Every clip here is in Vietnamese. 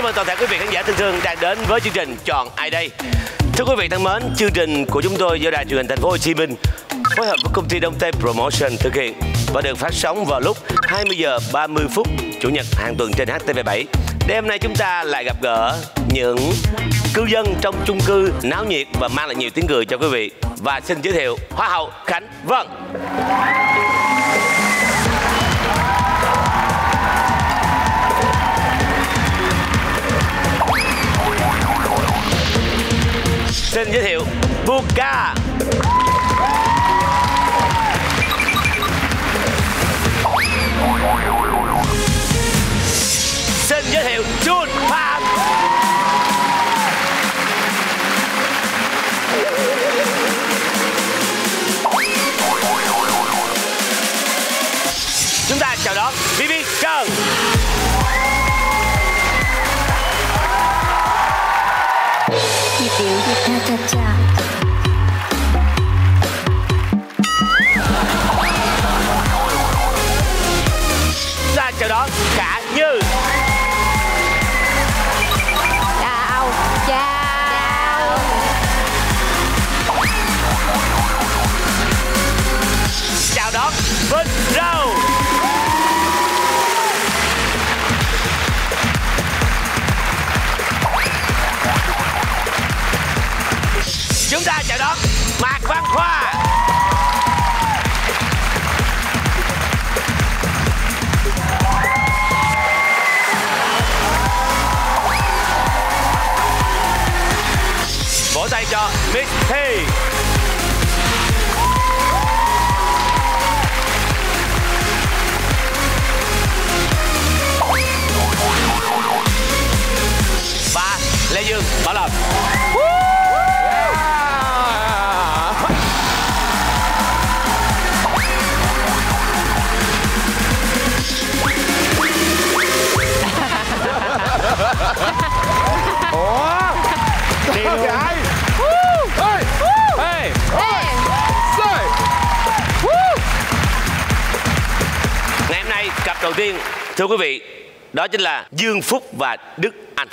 mừng toàn thể quý vị khán giả thân thương đang đến với chương trình Chọn Ai Đây. Thưa quý vị thân mến, chương trình của chúng tôi do Đài Truyền hình Thành phố Hồ Chí Minh phối hợp với công ty Đông Tây Promotion thực hiện và được phát sóng vào lúc 20 giờ 30 phút Chủ nhật hàng tuần trên HTV7. Đêm hôm nay chúng ta lại gặp gỡ những cư dân trong chung cư náo nhiệt và mang lại nhiều tiếng cười cho quý vị. Và xin giới thiệu Hoa hậu Khánh Vân. Xin giới thiệu Buka. Xin giới thiệu Jun Phạm. Chúng ta chào đón Bibi Trần. Ta chào đón Cả Như. Chào. Chào. Chào đón Vinh Râu. Chúng ta chào đón Mạc Văn Khoa. Vỗ tay cho Miss Thi. Và Lê Dương Bảo Lâm. Ngày hôm nay cặp đầu tiên, thưa quý vị, đó chính là Dương Phúc và Đức Anh.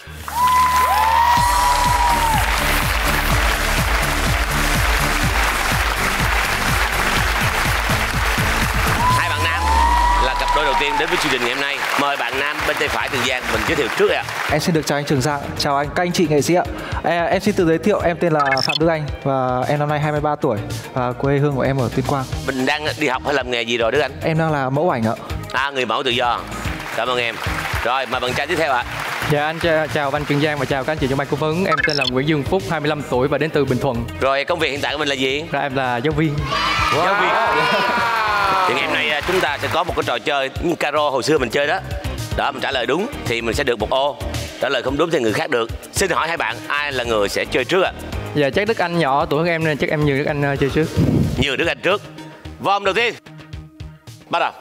Hai bạn nam là cặp đôi đầu tiên đến với chương trình ngày hôm nay. Mời bạn nam bên tay phải Trường Giang mình giới thiệu trước ạ. Em xin được chào anh Trường Giang, chào anh các anh chị nghệ sĩ ạ. Em xin tự giới thiệu, em tên là Phạm Đức Anh và em năm nay 23 tuổi và quê hương của em ở Tuyên Quang. Mình đang đi học hay làm nghề gì rồi Đức Anh? Em đang là mẫu ảnh ạ. Người mẫu tự do. Cảm ơn em. Rồi mời bạn trai tiếp theo ạ. Dạ anh chào anh Trường Giang và chào các anh chị trong ban cố vấn. Em tên là Nguyễn Dương Phúc, 25 tuổi và đến từ Bình Thuận. Rồi công việc hiện tại của mình là gì? Em là giáo viên. Wow. Giáo viên. Thì ngày hôm nay chúng ta sẽ có một cái trò chơi như Caro hồi xưa mình chơi đó. Đó, mình trả lời đúng thì mình sẽ được một ô. Trả lời không đúng thì người khác được. Xin hỏi hai bạn ai là người sẽ chơi trước ạ? Dạ chắc Đức Anh nhỏ tuổi hơn em nên chắc em nhường Đức Anh chơi trước. Nhường Đức Anh trước. Vòng đầu tiên bắt đầu.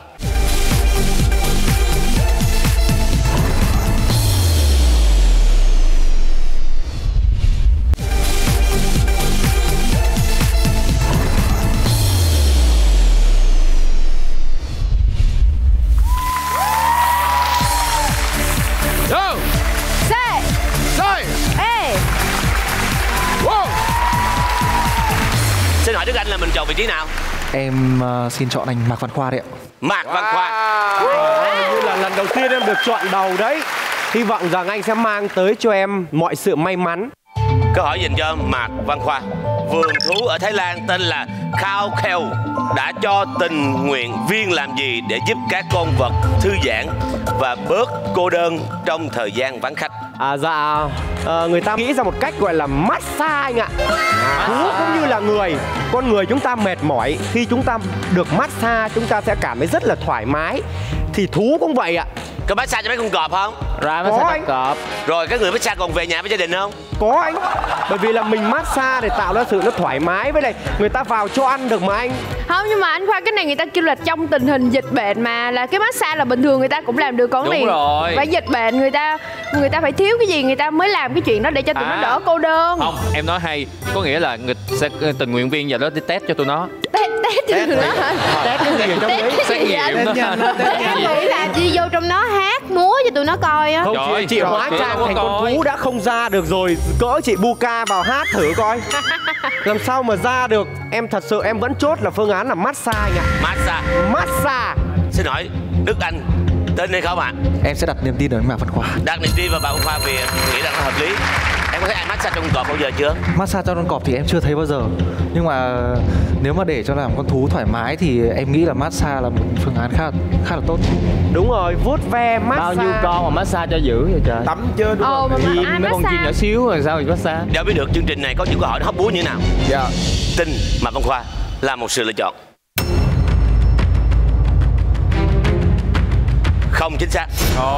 Xin hỏi Đức Anh là mình chọn vị trí nào? Em xin chọn anh Mạc Văn Khoa đấy ạ. Mạc Văn Khoa. Như là lần đầu tiên em được chọn đầu đấy. Hy vọng rằng anh sẽ mang tới cho em mọi sự may mắn. Câu hỏi dành cho Mạc Văn Khoa. Vườn thú ở Thái Lan tên là Khao Kheo đã cho tình nguyện viên làm gì để giúp các con vật thư giãn và bớt cô đơn trong thời gian vắng khách? Người ta nghĩ ra một cách gọi là massage anh ạ. Thú cũng như là người. Con người chúng ta mệt mỏi, khi chúng ta được massage chúng ta sẽ cảm thấy rất là thoải mái. Thì thú cũng vậy ạ. Có massage cho mấy con cọp không? Rồi massage cọp. Rồi các người massage còn về nhà với gia đình không? Có anh. Bởi vì là mình massage để tạo ra sự nó thoải mái, với lại người ta vào cho ăn được mà anh. Không, nhưng mà anh Khoa, cái này người ta kêu là trong tình hình dịch bệnh mà, là cái massage là bình thường người ta cũng làm được con liền. Đúng rồi. Phải dịch bệnh người ta phải thiếu cái gì người ta mới làm cái chuyện đó để cho tụi nó đỡ cô đơn. Không, em nói hay, có nghĩa là người sẽ tình nguyện viên giờ đó đi test cho tụi nó. Test từ đó hả? Test cái gì ở trong đấy? Xét nghiệm. Em nghĩ là đi vô trong nó hát múa cho tụi nó coi á. Không, chị hóa trang thành con thú đã không ra được rồi, cỡ chị Buka vào hát thử coi. Làm sao mà ra được. Em thật sự em vẫn chốt là phương án là massage anh ạ. Massage. Xin hỏi Đức Anh tin hay không ạ? Em sẽ đặt niềm tin ở Mạc Văn Khoa. Đặt niềm tin vào Mạc Văn Khoa vì nghĩ rằng nó hợp lý. Em có thấy ai massage trong cọp bao giờ chưa? Massage cho con cọp thì em chưa thấy bao giờ. Nhưng mà nếu mà để cho làm con thú thoải mái thì em nghĩ là massage là một phương án khá là tốt. Đúng rồi, vuốt ve massage. Bao nhiêu con mà massage cho dữ vậy trời? Tắm chưa đúng không? Chim, mấy con chim nhỏ xíu rồi sao thì massage? Để biết được chương trình này có những câu hỏi nó hấp búa như thế nào. Dạ. Tin Mạc Văn Khoa là một sự lựa chọn không chính xác.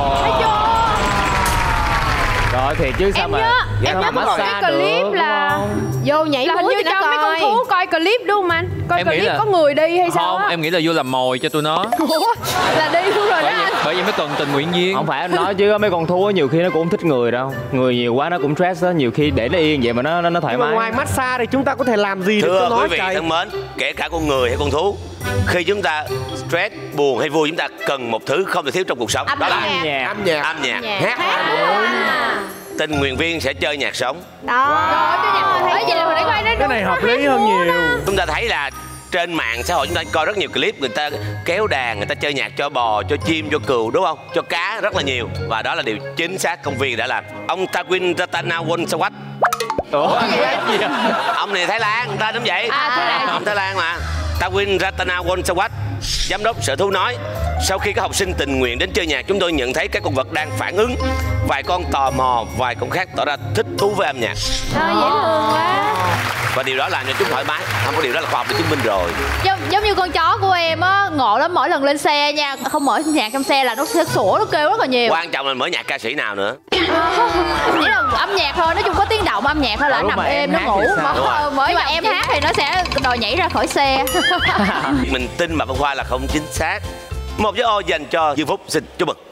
Rồi thì chứ sao Em mà nhớ có cái clip là vô nhảy là múa hình như cho cho nó mấy con coi. thú coi clip đúng không anh? Coi Em nghĩ clip là- có người đi hay sao Không, á? em nghĩ là vô làm mồi cho tụi nó. Ủa, là đi luôn rồi đó anh. Bởi vì mới cần tình nguyện viên. không phải anh nói chứ mấy con thú nhiều khi nó cũng không thích người đâu, người nhiều quá nó cũng stress đó, nhiều khi để nó yên vậy mà nó thoải Nhưng mà mái. ngoài massage thì chúng ta có thể làm gì được Thưa cho nó quý vị trời? thân mến, kể cả con người hay con thú, khi chúng ta stress, buồn hay vui, chúng ta cần một thứ không thể thiếu trong cuộc sống. Đó là Âm nhạc. Âm nhạc. âm nhạc. Hát. Tình nguyện viên sẽ chơi nhạc sống. Đó. Ở vậy là hồi nãy coi nó Cái này hợp lý hơn nhiều. Chúng ta thấy là trên mạng xã hội chúng ta coi rất nhiều clip người ta kéo đàn, người ta chơi nhạc cho bò, cho chim, cho cừu đúng không? Cho cá rất là nhiều. Và đó là điều chính xác công viên đã làm. Ông Tawin Ratanawonsawat, Ủa gì vậy? ông này Thái Lan, tên giống vậy. Thái Lan. Ông Thái Lan mà. Tawin Ratanawonsawat, giám đốc sở thú nói, sau khi các học sinh tình nguyện đến chơi nhạc, chúng tôi nhận thấy các con vật đang phản ứng. Vài con tò mò, vài con khác tỏ ra thích thú với âm nhạc. Dễ thương quá. Và điều đó làm cho chúng thoải mái. Không có điều đó là khoa học đã chứng minh rồi. Giống như con chó của em á, ngộ lắm, mỗi lần lên xe nha, không mở nhạc trong xe là nó sẽ sủa, nó kêu rất là nhiều. Quan trọng là mở nhạc ca sĩ nào nữa. Chỉ là âm nhạc thôi, nói chung có tiếng động âm nhạc thôi là Lúc nằm mà êm em nó hát ngủ thì sao? Đúng rồi. nhưng mà em hát thì nó sẽ đòi nhảy ra khỏi xe. Mình tin Mạc Văn Khoa là không chính xác. Một dấu O dành cho Dương Phúc, xin chúc mừng.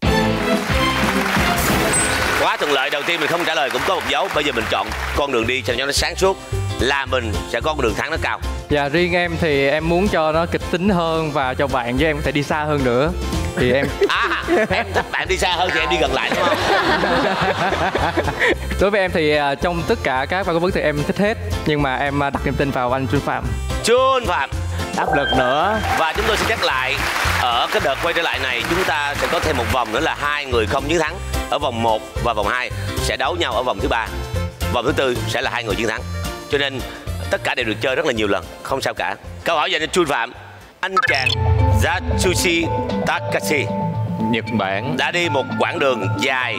Quá thuận lợi, đầu tiên mình không trả lời cũng có một dấu. Bây giờ mình chọn con đường đi cho nó sáng suốt, là mình sẽ có con đường thắng nó cao. Dạ riêng em thì em muốn cho nó kịch tính hơn và cho bạn với em có thể đi xa hơn nữa. Thì em Em thích bạn đi xa hơn thì em đi gần lại đúng không? đối với em thì trong tất cả các vai cố vấn thì em thích hết, nhưng mà em đặt niềm tin vào anh Trương Phạm. Trương Phạm. Áp lực nữa. Và chúng tôi sẽ nhắc lại, ở cái đợt quay trở lại này chúng ta sẽ có thêm một vòng nữa là 2 người không chiến thắng. Ở vòng 1 và vòng 2 sẽ đấu nhau ở vòng thứ 3. Vòng thứ 4 sẽ là 2 người chiến thắng. Cho nên tất cả đều được chơi rất là nhiều lần, không sao cả. Câu hỏi dành cho Trương Phạm. Anh chàng Yatsushi Takashi Nhật Bản. đã đi một quãng đường dài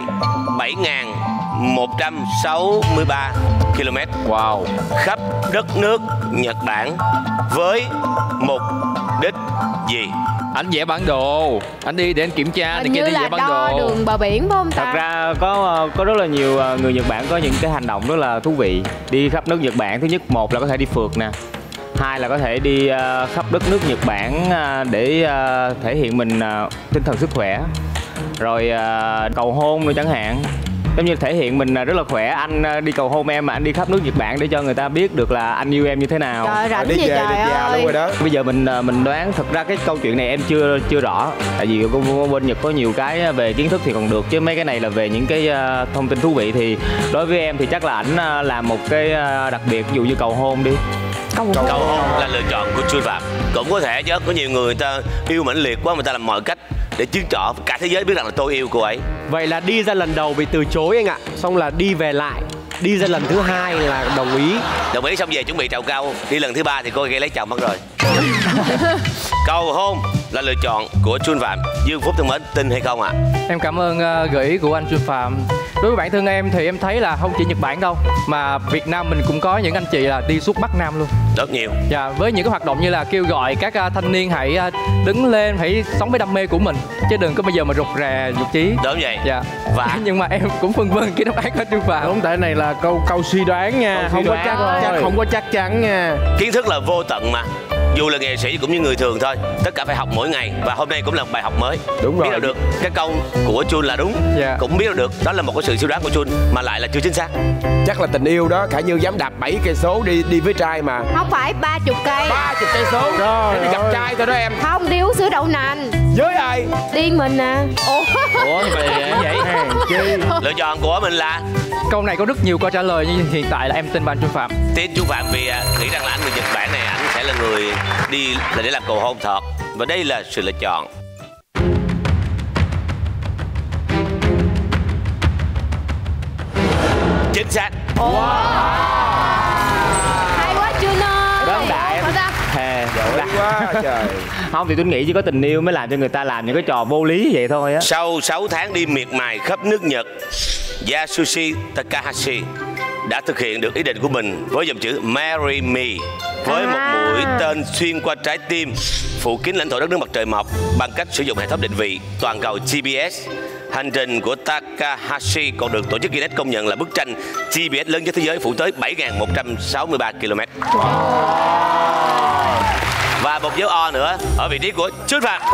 7.163 km Wow. khắp đất nước Nhật Bản với mục đích gì? Anh vẽ bản đồ, anh đi để anh kiểm tra thì Hình kia như đi là vẽ bản đo đồ. đường bờ biển phải không ta? Thật ra có rất là nhiều người Nhật Bản có những cái hành động rất là thú vị. Đi khắp nước Nhật Bản, thứ nhất một là có thể đi phượt nè, hai là có thể đi khắp đất nước Nhật Bản để thể hiện mình tinh thần sức khỏe, rồi cầu hôn nữa chẳng hạn. Giống như thể hiện mình rất là khỏe, anh đi cầu hôn em mà anh đi khắp nước Nhật Bản để cho người ta biết được là anh yêu em như thế nào. Trời rảnh Đi gì về trời được già luôn ơi. rồi đó. Bây giờ mình đoán, thật ra cái câu chuyện này em chưa rõ, tại vì bên Nhật có nhiều cái về kiến thức thì còn được, chứ mấy cái này là về những cái thông tin thú vị. Thì đối với em thì chắc là ảnh làm một cái đặc biệt, ví dụ như cầu hôn đi. Cầu hôn là lựa chọn của Trương Phạm. Cũng có thể chứ, có nhiều người ta yêu mãnh liệt quá, người ta làm mọi cách để chứng tỏ cả thế giới biết rằng là tôi yêu cô ấy. Vậy là đi ra lần đầu bị từ chối anh ạ. Xong là đi về lại. Đi ra lần thứ hai là đồng ý. Đồng ý xong về chuẩn bị trầu cau. Đi lần thứ 3 thì cô ấy lấy chồng mất rồi. Cầu hôn là lựa chọn của Trương Phạm. Dương Phúc thân mến, tin hay không ạ? Em cảm ơn gợi ý của anh Trương Phạm. Đối với bản thân em thì em thấy là không chỉ Nhật Bản đâu, mà Việt Nam mình cũng có những anh chị là đi suốt Bắc Nam luôn. Rất nhiều. Dạ, với những cái hoạt động như là kêu gọi các thanh niên hãy đứng lên, hãy sống với đam mê của mình, chứ đừng có bây giờ mà rụt rè nhục chí. Đúng vậy. Dạ. Và nhưng mà em cũng phân vân cái đáp án của Trương Phạm. Đúng, tại này là câu suy đoán nha, Câu không suy có đoán chắc thôi. không có chắc chắn nha. kiến thức là vô tận mà. Dù là nghệ sĩ cũng như người thường thôi, tất cả phải học mỗi ngày. Và hôm nay cũng là một bài học mới. Đúng rồi. Biết đâu được cái câu của Chun là đúng. Cũng biết đâu được đó là một cái sự suy đoán của Chun mà lại là chưa chính xác. Chắc là tình yêu đó. Khả Như dám đạp 7 cây số đi với trai mà. Không phải 30 cây. 30 cây số. Em đi gặp trai thôi đó em. Không, đi uống sữa đậu nành. Với ai? Điên mình à. Ủa vậy vậy? Lựa chọn của mình là Câu này có rất nhiều câu trả lời nhưng hiện tại là em tin vào anh Trung Phạm. tin Trung Phạm vì nghĩ rằng là anh người Nhật Bản này ảnh sẽ là người đi là để làm cầu hôn thật. Và đây là sự lựa chọn chính xác. Hay quá Chun ơi. Đơn đại. Giỏi quá trời. Không thì tôi nghĩ chỉ có tình yêu mới làm cho người ta làm những cái trò vô lý vậy thôi á. Sau 6 tháng đi miệt mài khắp nước Nhật, Yasushi Takahashi đã thực hiện được ý định của mình với dòng chữ Marry Me, với một mũi tên xuyên qua trái tim phủ kín lãnh thổ đất nước mặt trời mọc bằng cách sử dụng hệ thống định vị toàn cầu GPS. Hành trình của Takahashi còn được tổ chức Guinness công nhận là bức tranh GPS lớn nhất thế giới, phủ tới 7.163 km. Và một dấu O nữa ở vị trí của Chun Phạm.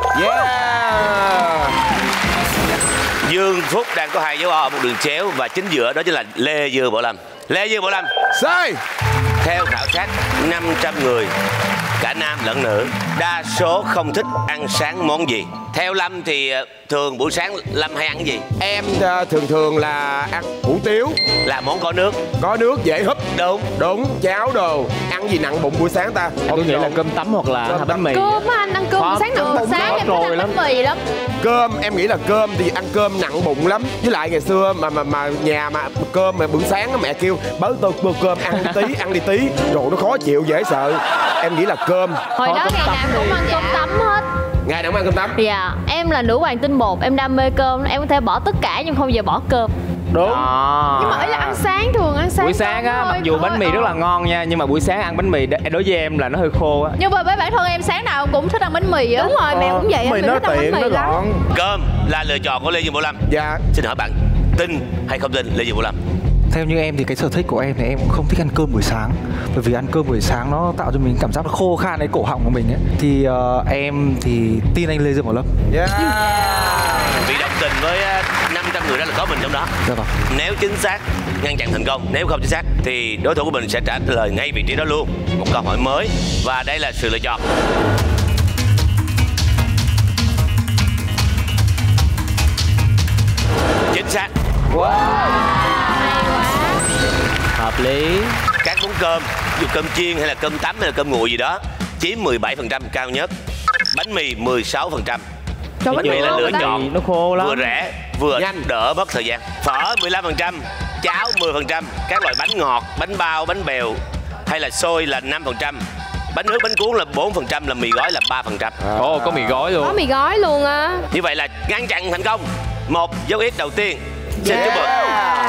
Dương Phúc đang có 2 dấu O ở một đường chéo và chính giữa đó chính là Lê Dương Bảo Lâm. Lê Dương Bảo Lâm Sai. theo khảo sát 500 người, cả nam lẫn nữ, đa số không thích ăn sáng món gì? Theo Lâm thì thường buổi sáng Lâm hay ăn cái gì? Em thường là ăn hủ tiếu. Là món có nước. Có nước dễ húp. Đúng. Cháo đồ. Ăn gì nặng bụng buổi sáng ta? Tôi nghĩ là cơm tấm hoặc là bánh mì. Cơm á anh, ăn cơm buổi sáng nặng bụng. Sáng em thích ăn bánh mì lắm. Cơm, em nghĩ là cơm thì ăn cơm nặng bụng lắm. Với lại ngày xưa mà nhà mà cơm mà buổi sáng mẹ kêu bới tôi cơm ăn đi tí, rồi nó khó chịu dễ sợ. Em nghĩ là cơm. Hồi đó ngày nào cũng ăn cơm tấm hết. Ngày nào cũng ăn cơm tấm. Dạ, em là nữ hoàng tinh bột, em đam mê cơm, em có thể bỏ tất cả nhưng không bao giờ bỏ cơm. Đúng. Nhưng mà ý là ăn sáng, thường ăn sáng. Buổi sáng á, mặc dù bánh mì rất là ngon nha, nhưng mà buổi sáng ăn bánh mì đối với em là nó hơi khô á. Nhưng mà với bản thân em sáng nào cũng thích ăn bánh mì á. Đúng rồi, mẹ cũng vậy, Mì em nó thích ăn tiện, bánh nó mì lắm. gọn. Cơm là lựa chọn của Lê Dương Bảo Lâm. Dạ. Xin hỏi bạn tin hay không tin Lê Dương Bảo Lâm? Theo như em thì cái sở thích của em thì em cũng không thích ăn cơm buổi sáng. Bởi vì ăn cơm buổi sáng nó tạo cho mình cảm giác nó khô khan cái cổ họng của mình ấy. Thì em thì tin anh Lê Dương Bảo Lâm. Vì đồng tình với 500 người đó là có mình trong đó. Dạ vâng. Nếu chính xác ngăn chặn thành công, nếu không chính xác thì đối thủ của mình sẽ trả lời ngay vị trí đó luôn. Một câu hỏi mới và đây là sự lựa chọn. Chính xác. Hợp lý. Các món cơm, dù cơm chiên hay là cơm tấm hay là cơm nguội gì đó chiếm 17% cao nhất. Bánh mì 16%. Bánh mì là lựa chọn Nó khô lắm. vừa rẻ vừa Nhanh. đỡ mất thời gian. Phở 15%, cháo 10%, các loại bánh ngọt, bánh bao, bánh bèo hay là xôi là 5%. Bánh nước, bánh cuốn là 4%, là mì gói là 3%. Ồ, có mì gói luôn. Có mì gói luôn á. Như vậy là ngăn chặn thành công. Một dấu ít đầu tiên. Xin chúc mừng.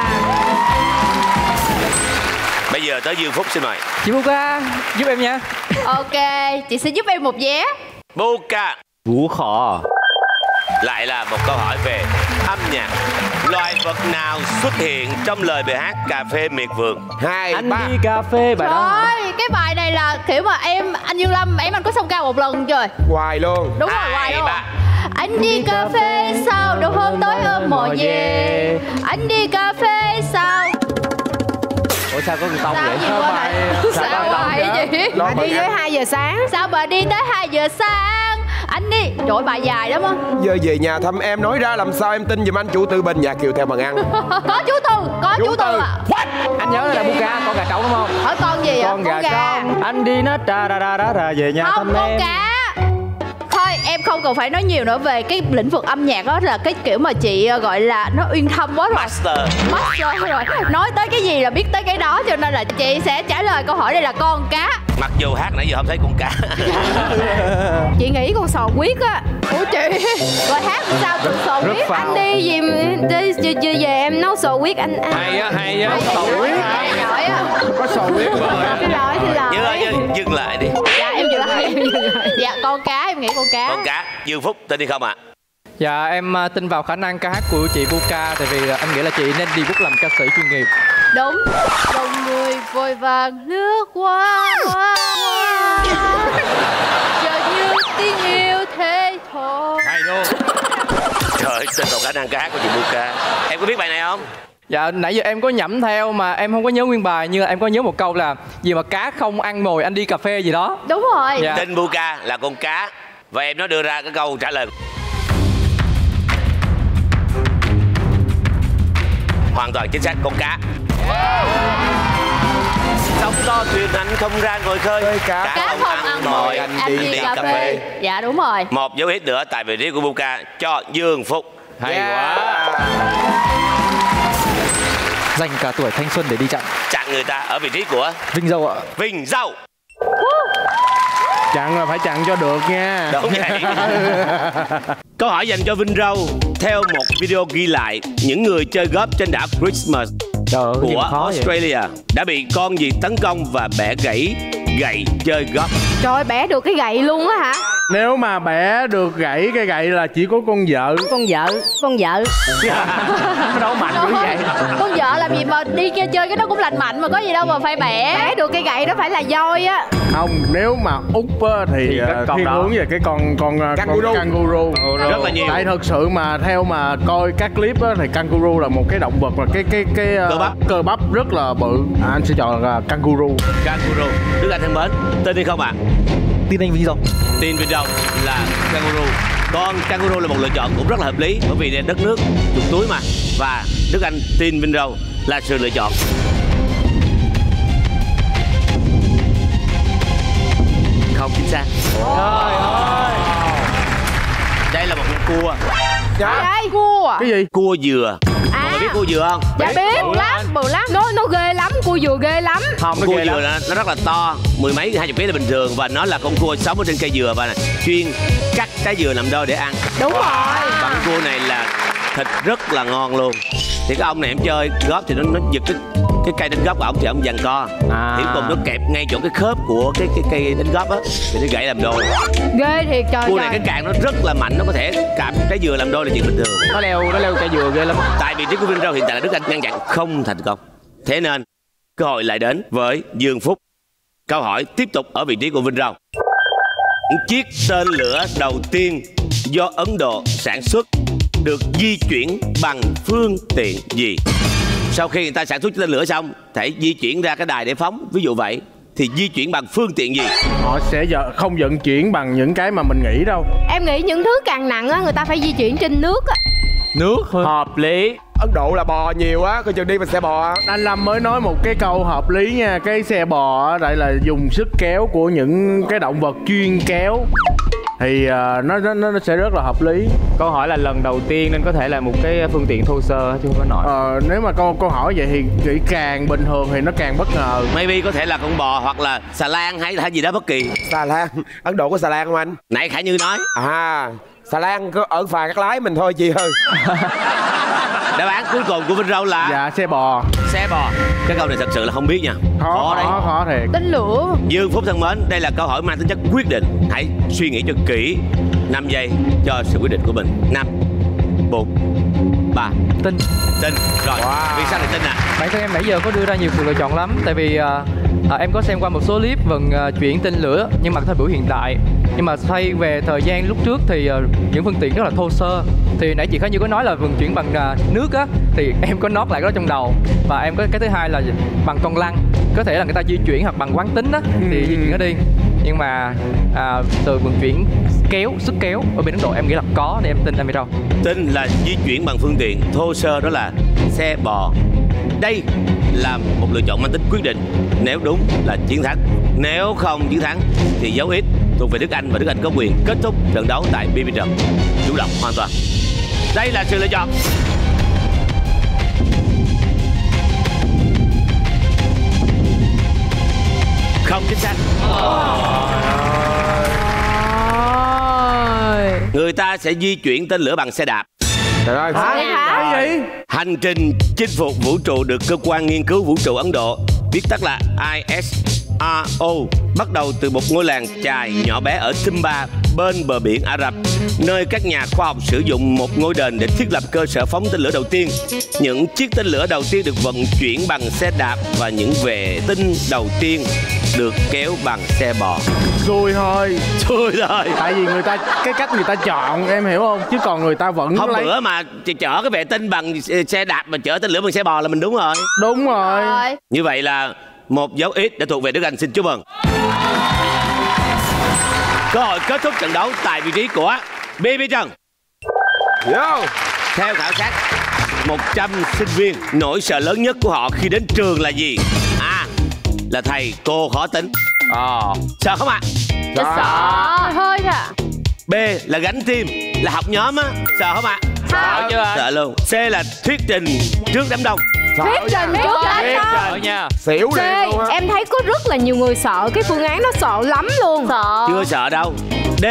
Bây giờ tới Dương Phúc, xin mời. Chị Buka giúp em nha. Ok, chị sẽ giúp em một vé. Buka. Gũ khò. Lại là một câu hỏi về âm nhạc. Loài vật nào xuất hiện trong lời bài hát Cà phê miệt vườn? 2, Anh 3. đi cà phê bài đó. Trời, cái bài này là kiểu mà anh Dương Lâm, anh có song ca một lần trời. Hoài luôn. Đúng rồi, hoài 2, luôn. 3. Anh đi cà phê sao đâu hôm tối ôm mò về. Anh đi cà phê sao. Ủa sao có con tông vậy? Sao vậy? Sao vậy chị? Bà đi tới 2 giờ sáng. Sao bà đi tới 2 giờ sáng? Anh đi. Trời ơi, bài dài lắm á. Giờ về nhà thăm em nói ra làm sao em tin giùm anh chủ Tư Bình nhà Kiều theo bằng ăn. Có chú Tư, có chú Tư à. Anh nhớ là Buka con gà trống đúng không? Hỏi con gì vậy? Con gà trống. Anh đi nó ra về nhà Không, thăm con em. cá. Thôi em không cần phải nói nhiều nữa về cái lĩnh vực âm nhạc đó, là cái kiểu mà chị gọi là nó uyên thâm quá rồi. Master rồi. Nói tới cái gì là biết tới cái đó, cho nên là chị sẽ trả lời câu hỏi đây là con cá. Mặc dù hát nãy giờ không thấy con cá. Chị nghĩ con sò huyết á. Ủa chị, rồi hát sao từ sò huyết? Anh đi gì về em nấu sò huyết anh ăn. Hay á. Sò huyết. Giỏi á. Có sò huyết rồi. Xin lỗi. Dừng lại đi. Dạ em dừng lại. Dạ con cá, em nghĩ con cá. Con cá. Dương Phúc tin đi không ạ? Dạ em tin vào khả năng ca hát của chị Buka. Tại vì anh nghĩ là chị nên đi bước làm ca sĩ chuyên nghiệp. Đúng. Dòng người vội vàng lướt qua. Giờ như tiếng yêu thế thôi. Hay luôn. Trời ơi, tin vào khả năng ca hát của chị Buka. Em có biết bài này không? Dạ nãy giờ em có nhẩm theo mà em không có nhớ nguyên bài, nhưng mà em có nhớ một câu là gì mà cá không ăn mồi anh đi cà phê gì đó. Đúng rồi. Dạ. Tên Buka là con cá. Và em nó đưa ra cái câu trả lời hoàn toàn chính xác, con cá. Sóng to thuyền anh không ra ngồi khơi, Cá không ăn mồi anh đi cà phê. Dạ đúng rồi. Một dấu ít nữa tại vị trí của Buka cho Dương Phúc. Hay quá. Dành cả tuổi thanh xuân để đi chặn. Chặn người ta ở vị trí của Vinh Dâu ạ. Vinh Dâu. Chặn là phải chặn cho được nha. Đúng vậy. Câu hỏi dành cho Vinh Dâu. Theo một video ghi lại, những người chơi golf trên đảo Christmas của Australia đã bị con gì tấn công và bẻ gãy gậy chơi golf. Trời ơi, bẻ được cái gậy luôn á hả? Nếu mà bẻ được gãy cái gậy là chỉ có con vợ. Con vợ Nó đâu mạnh dữ vậy. Con vợ làm gì mà đi chơi cái đó cũng lành mạnh mà có gì đâu mà phải bẻ. Bẻ được cái gậy đó phải là voi á. Không, nếu mà Úc á, thì thiên hướng về cái con kangaroo. Rất là nhiều. Tại thật sự mà theo mà coi các clip á, thì kangaroo là một cái động vật mà cái cơ bắp rất là bự. Anh sẽ chọn là kangaroo. Kangaroo. Đức Anh thân mến, tin hay không ạ? Tin anh Vinh Dâu. Tin Vinh Dâu là kangaroo. Con kangaroo là một lựa chọn cũng rất là hợp lý, bởi vì đất nước chuột túi mà. Và Đức Anh tin Vinh Dâu là sự lựa chọn. Không chính xác. Trời ơi. Đây là một con cua. Đây, cua. Cái gì? Cua dừa. Mọi người biết cua dừa không? Dạ biết. Bự lắm. Nó ghê lắm, cua dừa ghê lắm. Không, cua dừa nó rất là to, 10 mấy 20 kg là bình thường, và nó là con cua sống ở trên cây dừa và chuyên cắt trái dừa làm đôi để ăn. Đúng rồi. Và con cua này là thịt rất là ngon luôn. Thì cái ông này em chơi góp thì nó giật cái cây đánh góp của ông thì ông giằng co. Thì cùng nó kẹp ngay chỗ cái khớp của cái cây đánh góp á thì nó gãy làm đôi. Ghê thiệt trời. Cua này cái càng nó rất là mạnh, nó có thể cạp trái dừa làm đôi là chuyện bình thường. Nó leo cây dừa ghê lắm. Tại vị trí của Vinh Dâu hiện tại là Đức Anh ngăn chặn không thành công. Thế nên cơ hội lại đến với Dương Phúc. Câu hỏi tiếp tục ở vị trí của Vinh Dâu. Chiếc tên lửa đầu tiên do Ấn Độ sản xuất được di chuyển bằng phương tiện gì? Sau khi người ta sản xuất tên lửa xong, thể di chuyển ra cái đài để phóng, ví dụ vậy, thì di chuyển bằng phương tiện gì? Họ sẽ không vận chuyển bằng những cái mà mình nghĩ đâu. Em nghĩ những thứ càng nặng á, người ta phải di chuyển trên nước á. Nước hợp lý. Ấn Độ là bò nhiều á, coi chừng đi bằng xe bò. Anh Lâm mới nói một cái câu hợp lý nha. Cái xe bò lại là dùng sức kéo của những cái động vật chuyên kéo, thì nó sẽ rất là hợp lý. Câu hỏi là lần đầu tiên nên có thể là một cái phương tiện thô sơ chứ không có nổi. Nếu mà câu hỏi vậy thì nghĩ càng bình thường thì nó càng bất ngờ. Maybe có thể là con bò hoặc là xà lan hay gì đó bất kỳ. Xà lan. Ấn Độ có xà lan không anh? Nãy Khải Như nói. Xà lan có ở phà Cắt Lái mình thôi chị ơi. Đáp án cuối cùng của Vinh Dâu là dạ xe bò. Xe bò. Cái câu này thật sự là không biết nha. Khó thiệt. Tên lửa. Dương Phúc thân mến, đây là câu hỏi mang tính chất quyết định. Hãy suy nghĩ cho kỹ 5 giây cho sự quyết định của mình. 5 4 3. Tin. Rồi. Vì sao lại tin à? Bản thân em nãy giờ có đưa ra nhiều sự lựa chọn lắm. Tại vì em có xem qua một số clip vận chuyển tên lửa nhưng mà thời buổi hiện đại. Nhưng mà thay về thời gian lúc trước thì những phương tiện rất là thô sơ. Thì nãy chị Khánh Như có nói là vận chuyển bằng nước á, thì em có nót lại cái đó trong đầu. Và em có cái thứ hai là bằng con lăn. Có thể là người ta di chuyển hoặc bằng quán tính á thì di chuyển nó đi. Nhưng mà từ vận chuyển sức kéo ở bên Ấn Độ em nghĩ là có, nên em tin anh Vinh Dâu. Tin là di chuyển bằng phương tiện thô sơ, đó là xe bò. Đây là một lựa chọn mang tính quyết định. Nếu đúng là chiến thắng, nếu không chiến thắng thì dấu ít thuộc về Đức Anh, và Đức Anh có quyền kết thúc trận đấu tại BB Trận chủ động hoàn toàn. Đây là sự lựa chọn. Không chính xác. Người ta sẽ di chuyển tên lửa bằng xe đạp. Trời ơi. Cái gì? Hành trình chinh phục vũ trụ được cơ quan nghiên cứu vũ trụ Ấn Độ, viết tắt là ISRO, bắt đầu từ một ngôi làng chài nhỏ bé ở Timba bên bờ biển Ả Rập, nơi các nhà khoa học sử dụng một ngôi đền để thiết lập cơ sở phóng tên lửa đầu tiên. Những chiếc tên lửa đầu tiên được vận chuyển bằng xe đạp và những vệ tinh đầu tiên được kéo bằng xe bò. Xui thôi. Xui thôi. Tại vì người ta cái cách người ta chọn em hiểu không, chứ còn người ta vẫn Hôm lấy. bữa mà chở cái vệ tinh bằng xe đạp mà chở tên lửa bằng xe bò là mình đúng rồi. Đúng rồi. Như vậy là một dấu ít đã thuộc về Đức Anh, xin chúc mừng. Cơ hội kết thúc trận đấu tại vị trí của BB Trần. Theo khảo sát 100 sinh viên, nỗi sợ lớn nhất của họ khi đến trường là gì? A là thầy cô khó tính. Sợ không ạ? Sợ thôi à. B là gánh tim, là học nhóm á. Sợ không ạ? Sợ chưa anh? Sợ luôn. C là thuyết trình trước đám đông. Thuyết trình trước đám Sợ đông nha. Xỉu liền luôn á. Em thấy có rất là nhiều người sợ cái phương án đó, sợ lắm luôn. Sợ. Chưa sợ đâu. D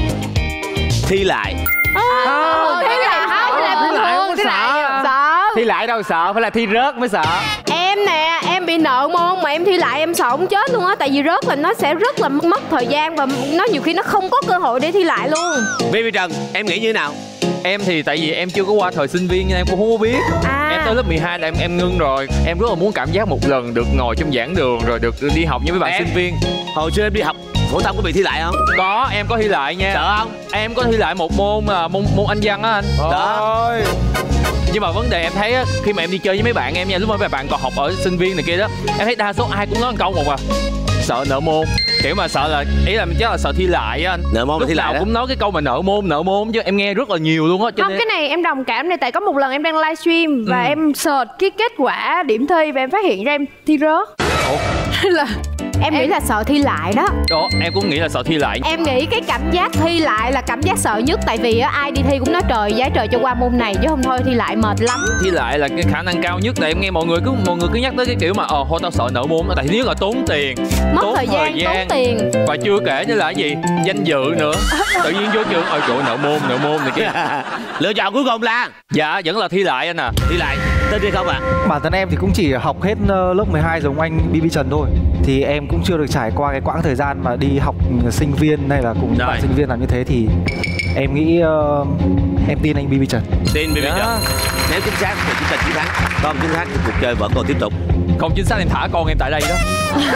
thi lại. Thi lại không là bình thường. Thi lại sợ. Thi lại đâu sợ, phải là thi rớt mới sợ. Em nè, em bị nợ môn mà em thi lại em sợ không chết luôn á. Tại vì rớt là nó sẽ rất là mất thời gian và nó nhiều khi nó không có cơ hội để thi lại luôn. BB Trần, em nghĩ như thế nào? Em thì tại vì em chưa có qua thời sinh viên nên em cũng không có biết. Em tới lớp 12 là em ngưng rồi. Em rất là muốn cảm giác một lần được ngồi trong giảng đường rồi được đi học với mấy bạn sinh viên. Hồi xưa em đi học phổ thông có bị thi lại không? Có, em có thi lại nha. Sợ không? Em có thi lại một môn là môn Anh văn á anh. Đó. Nhưng mà vấn đề em thấy á, khi mà em đi chơi với mấy bạn em nha, lúc mà mấy bạn còn học ở sinh viên này kia đó, em thấy đa số ai cũng nói một câu một à: sợ nợ môn. Kiểu mà sợ là, ý là chắc là sợ thi lại á anh. Nợ môn lúc thi lại nào đó. cũng nói cái câu mà nợ môn chứ em nghe rất là nhiều luôn á. Không, cái này em đồng cảm này. Tại có một lần em đang livestream và em search cái kết quả điểm thi và em phát hiện ra em thi rớt. Là em nghĩ là sợ thi lại đó. Đó, em cũng nghĩ là sợ thi lại. Em nghĩ cái cảm giác thi lại là cảm giác sợ nhất. Tại vì á, ai đi thi cũng nói trời, giá trời cho qua môn này chứ không thôi thi lại mệt lắm. Thi lại là cái khả năng cao nhất. Tại em nghe mọi người cứ nhắc tới cái kiểu mà thôi tao sợ nợ môn. Tại thứ nhất là tốn tiền, Mất thời gian, tốn tiền. và chưa kể như là cái gì danh dự nữa. Tự nhiên vô trường chỗ nợ môn này kia. Lựa chọn cuối cùng là Dạ vẫn là thi lại anh à. thi lại. Tên đi không ạ? Bản thân em thì cũng chỉ học hết lớp 12 giống anh BB Trần thôi. Thì em cũng chưa được trải qua cái quãng thời gian mà đi học sinh viên hay là cùng những bạn sinh viên làm như thế. Thì em nghĩ em tin anh BB Trần. Tin BB Trần. Nếu chính xác thì chúng ta chiến thắng. Còn chính xác thì cuộc chơi vẫn còn tiếp tục. Không chính xác em thả con em tại đây đó.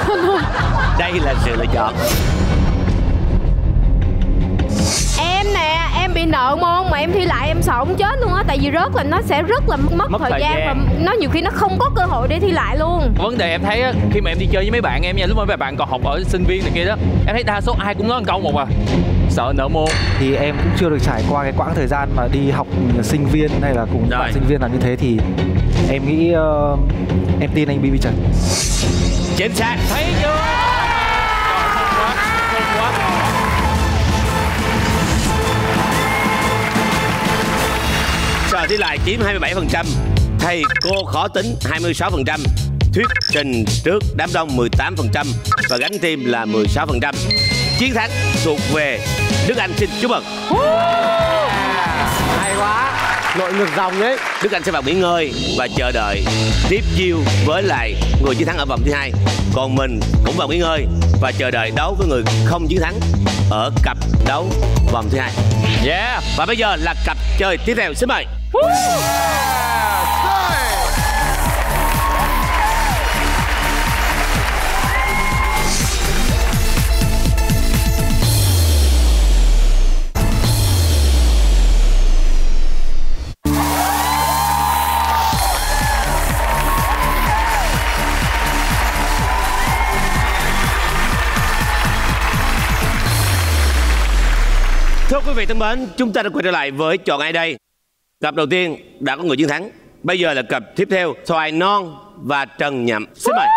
Đây là sự lựa chọn. Em nè, em bị nợ môn mà em thi lại em sợ không chết luôn á. Tại vì rớt là nó sẽ rất là mất thời gian và nó nhiều khi nó không có cơ hội để thi lại luôn. Vấn đề em thấy á, khi mà em đi chơi với mấy bạn em nha, lúc mà mấy bạn còn học ở sinh viên này kia đó, em thấy đa số ai cũng nói một câu một à: sợ nợ môn. Thì em cũng chưa được trải qua cái quãng thời gian mà đi học sinh viên hay là cùng những bạn sinh viên làm như thế. Thì em nghĩ em tin anh BB Trần. Chính xác. Thấy chưa? Sợ thi lại chiếm 27%, thầy cô khó tính 26%, thuyết trình trước đám đông 18% và gánh tim là 16%. Chiến thắng thuộc về Đức Anh, xin chúc mừng. Hay quá. Lội ngược dòng đấy. Đức Anh sẽ vào nghỉ ngơi và chờ đợi tiếp chiêu với lại người chiến thắng ở vòng thứ 2. Còn mình cũng vào nghỉ ngơi và chờ đợi đấu với người không chiến thắng ở cặp đấu vòng thứ 2. Yeah. Và bây giờ là cặp chơi tiếp theo, xin mời. Thưa quý vị thân mến, chúng ta đã quay trở lại với Chọn Ai Đây. Cặp đầu tiên đã có người chiến thắng. Bây giờ là cặp tiếp theo, Thoại Non và Trần Nhậm. Xin mời.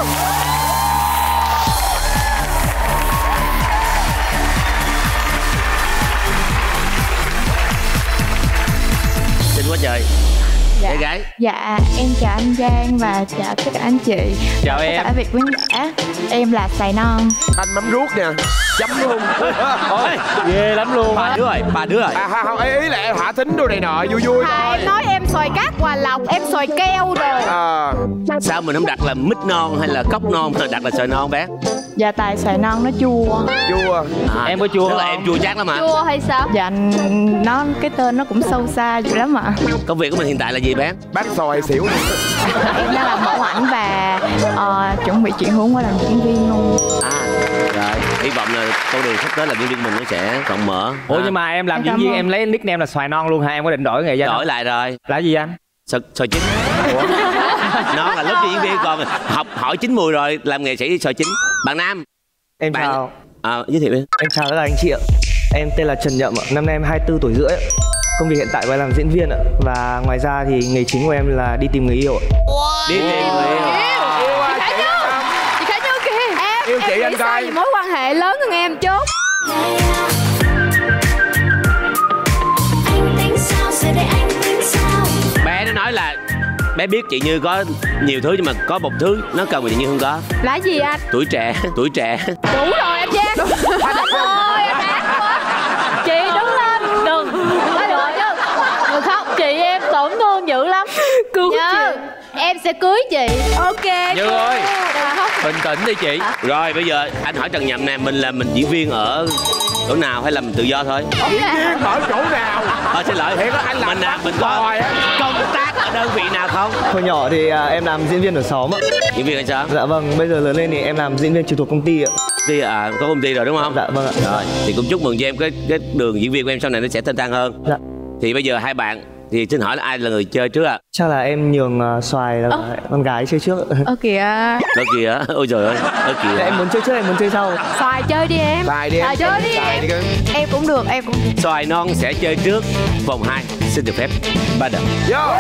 Xinh quá trời. Bé gái. Dạ, em chào anh Giang và chào tất cả anh chị. Chào tất em. cả vị khán giả. Em là Sài Non. Anh mắm ruốc nè. Chấm luôn. Ghê lắm luôn. Ba đứa rồi. Không, ý là em thả thính đồ này nọ vui vui Thà thôi. em nói em xoài cát Hòa Lộc, em xoài keo rồi. Sao mình không đặt là mít non hay là cốc non mà đặt là xoài non bé? Dạ tại xoài non nó chua. Em có chua tức không? là em chua chát lắm hả? Chua hay sao? Dạ nó cái tên nó cũng sâu xa dữ lắm ạ. Công việc của mình hiện tại là gì bé? Bác xoài xỉu. Em đang làm mẫu ảnh và chuẩn bị chuyển hướng qua làm diễn viên luôn. Rồi, hy vọng là con đường sắp tới là diễn viên mình nó sẽ rộng mở. Ủa nhưng mà em làm diễn viên em lấy nickname là xoài non luôn hả? Em có định đổi nghề danh? Đổi lại rồi. Là gì anh? Xoài chín. Non là lớp cho diễn viên, còn học hỏi 9-10 rồi làm nghệ sĩ xoài chín. Bạn nam. Em chào. Giới thiệu đi. Em chào tất cả anh chị ạ. Em tên là Trần Nhậm ạ. Năm nay em 24 tuổi rưỡi ạ. Công việc hiện tại là làm diễn viên ạ. Và ngoài ra thì nghề chính của em là đi tìm người yêu ạ. Đi tìm người yêu. Chị Khải Như kìa. Yêu chị anh nghĩ sao coi. vì mối quan hệ lớn hơn em chút. Bé nó nói là bé biết chị Như có nhiều thứ nhưng mà có một thứ nó cần mà chị Như không có. Là gì anh? Tuổi trẻ. Đủ rồi em Giang. Thôi em ác quá. Chị đứng lên. Đừng. Đừng khóc. Chị em tổn thương dữ lắm. Cứu Nhớ, em sẽ cưới chị. Ok. Như ơi, bình tĩnh đi chị. Rồi bây giờ anh hỏi Trần Nhậm nè, mình là mình diễn viên ở chỗ nào hay là mình tự do thôi? Diễn viên ở chỗ nào? Xin lỗi, Thiệt đó, anh làm mình có công tác ở đơn vị nào không? Hồi nhỏ thì em làm diễn viên ở xóm ạ. Diễn viên ở sao? Dạ vâng, bây giờ lớn lên thì em làm diễn viên trực thuộc công ty ạ. Có công ty rồi đúng không? Dạ vâng ạ. Rồi, thì cũng chúc mừng cho em cái đường diễn viên của em sau này nó sẽ tinh tăng hơn. Dạ. Thì bây giờ hai bạn thì xin hỏi là ai là người chơi trước ạ? Chắc là em nhường xoài là con gái chơi trước ạ. Kìa. Đó kìa, ôi trời ơi, kìa. Em muốn chơi trước, em muốn chơi sau. Xoài chơi đi em. Xoài đi em. Chơi đi em. Em cũng được, em cũng. Xoài non sẽ chơi trước vòng 2. Xin được phép bắt đầu. Vô.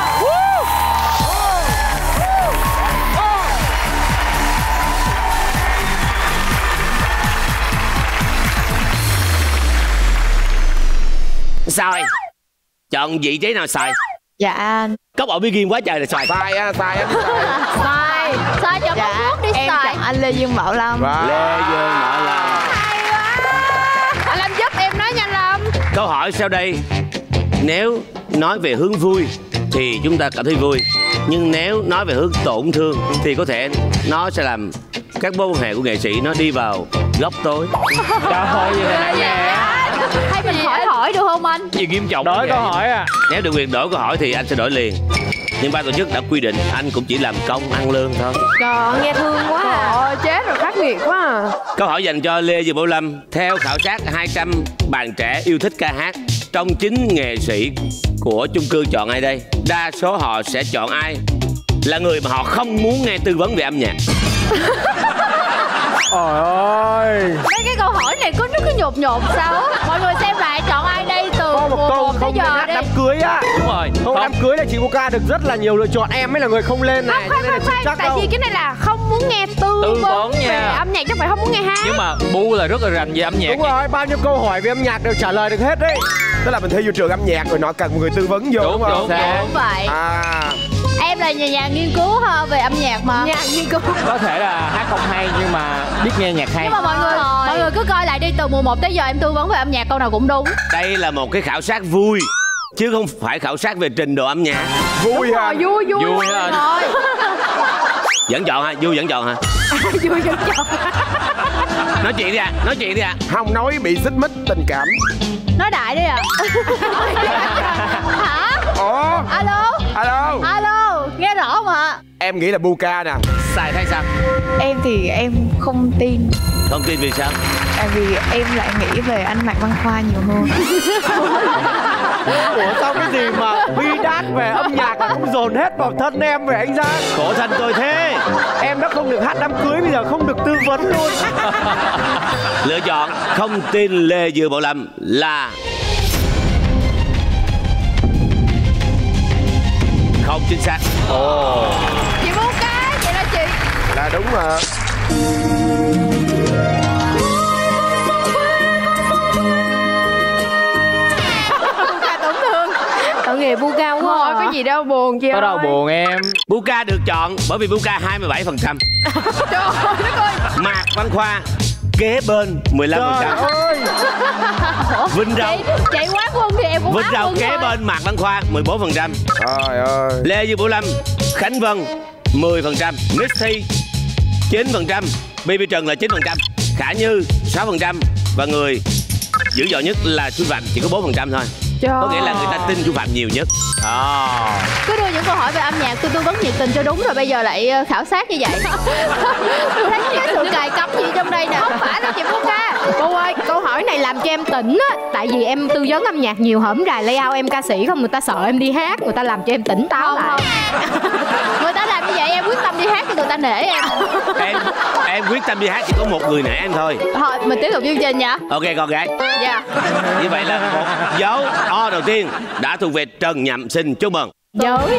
Xoài. Chọn vị trí nào xoài? Dạ Cốc ổ bí kim quá trời là xoài. Xoài anh xoài. Xoài cho bóng nước đi em xoài. chọn anh Lê Dương Bảo Lâm. Lê Dương Bảo Lâm. Anh Lâm giúp em nói nhanh Lâm. Câu hỏi sau đây, nếu nói về hướng vui thì chúng ta cảm thấy vui, nhưng nếu nói về hướng tổn thương thì có thể nó sẽ làm các mối quan hệ của nghệ sĩ nó đi vào góc tối. Trời ơi, gì này nè. Hay mình hỏi được không anh? Gì nghiêm trọng. Đổi câu hỏi à? Nếu được quyền đổi câu hỏi thì anh sẽ đổi liền, nhưng ban tổ chức đã quy định anh cũng chỉ làm công ăn lương thôi. Trời nghe thương quá à. Chết rồi, khắc nghiệt quá à. Câu hỏi dành cho Lê Dương Bảo Lâm. Theo khảo sát 200 bạn trẻ yêu thích ca hát, trong 9 nghệ sĩ của chung cư chọn ai đây? Đa số họ sẽ chọn ai là người mà họ không muốn nghe tư vấn về âm nhạc? Trời ơi. Cái câu hỏi này có cái nhột sao á. Mọi người xem lại chọn ai đây từ Có một câu tới không nên giờ hát đi. đám cưới á. Đúng rồi. Không đám cưới là chị Boca được rất là nhiều lựa chọn, em mới là người không lên này. Khoan, tại vì cái này là không muốn nghe tư vấn nha. về âm nhạc chứ không phải không muốn nghe hát. Nhưng mà Bu là rất là rành về âm nhạc. Đúng rồi, bao nhiêu câu hỏi về âm nhạc đều trả lời được hết đấy. Tức là mình thi vô trường âm nhạc rồi nó cần một người tư vấn vô đúng không? Đúng vậy. Em là nhà nghiên cứu về âm nhạc mà. Nhà nghiên cứu. Có thể là hát không hay nhưng mà biết nghe nhạc hay. Nhưng mà mọi người cứ coi lại đi, từ mùa 1 tới giờ em tư vấn về âm nhạc câu nào cũng đúng. Đây là một cái khảo sát vui chứ không phải khảo sát về trình độ âm nhạc. Vui ha. Vui ha. Thôi. Vẫn chọn hả? Vui vẫn chọn hả? Vui vẫn chọn. Nói chuyện đi ạ, nói chuyện đi ạ. Không nói bị xích mích tình cảm. Nói đại đi ạ. Hả? Ồ. Alo, nghe rõ không ạ? Em nghĩ là Boca nè. Sai thấy sao? Em thì em không tin. Không tin vì sao? Tại vì em lại nghĩ về anh Mạc Văn Khoa nhiều hơn. Ủa sao cái gì mà bi đát về âm nhạc là cũng dồn hết vào thân em về anh Giang? Khổ thân tôi thế. Em đã không được hát đám cưới, bây giờ không được tư vấn luôn. Lựa chọn không tin Lê Dương Bảo Lâm là không chính xác. Chị Boca, vậy là chị. Là đúng mà. Boca tổn thương. Tội nghiệp Boca quá. Thôi có gì đâu buồn chị ơi. Có đâu buồn em. Boca được chọn bởi vì Boca 27%. Trời ơi đất ơi. Mạc Văn Khoa kế bên 15%. Vinh Rau. Chị quá quân thì em cũng Vinh Rau kế thôi. bên Mạc Đăng Khoa 14%. Trời ơi. Lê Dương Bảo Lâm, Khánh Vân 10%, Nixie 9%, BB Trần là 9%, Khả Như 6% và người dữ dội nhất là Chu Phạm chỉ có 4% thôi. Có nghĩa là người ta tin Chu Phạm nhiều nhất. Cứ đưa những câu hỏi về âm nhạc tôi tư vấn nhiệt tình cho đúng rồi bây giờ lại khảo sát như vậy. Tôi thấy cái sự cài cắm gì trong đây nè. Không phải đâu chị Phúc ca. Cô ơi, câu hỏi này làm cho em tỉnh á. Tại vì em tư vấn âm nhạc nhiều hổm rày layout em ca sĩ không, người ta sợ em đi hát, người ta làm cho em tỉnh táo lại. Người ta làm như vậy em quyết tâm đi hát cho người ta nể em. Em quyết tâm đi hát chỉ có một người nể em thôi. Thôi mình tiếp tục chương trình nha. Ok con gái. Dạ. Như vậy là một dấu O đầu tiên đã thuộc về Trần Nhậm. Xin chúc mừng. Dữ vậy.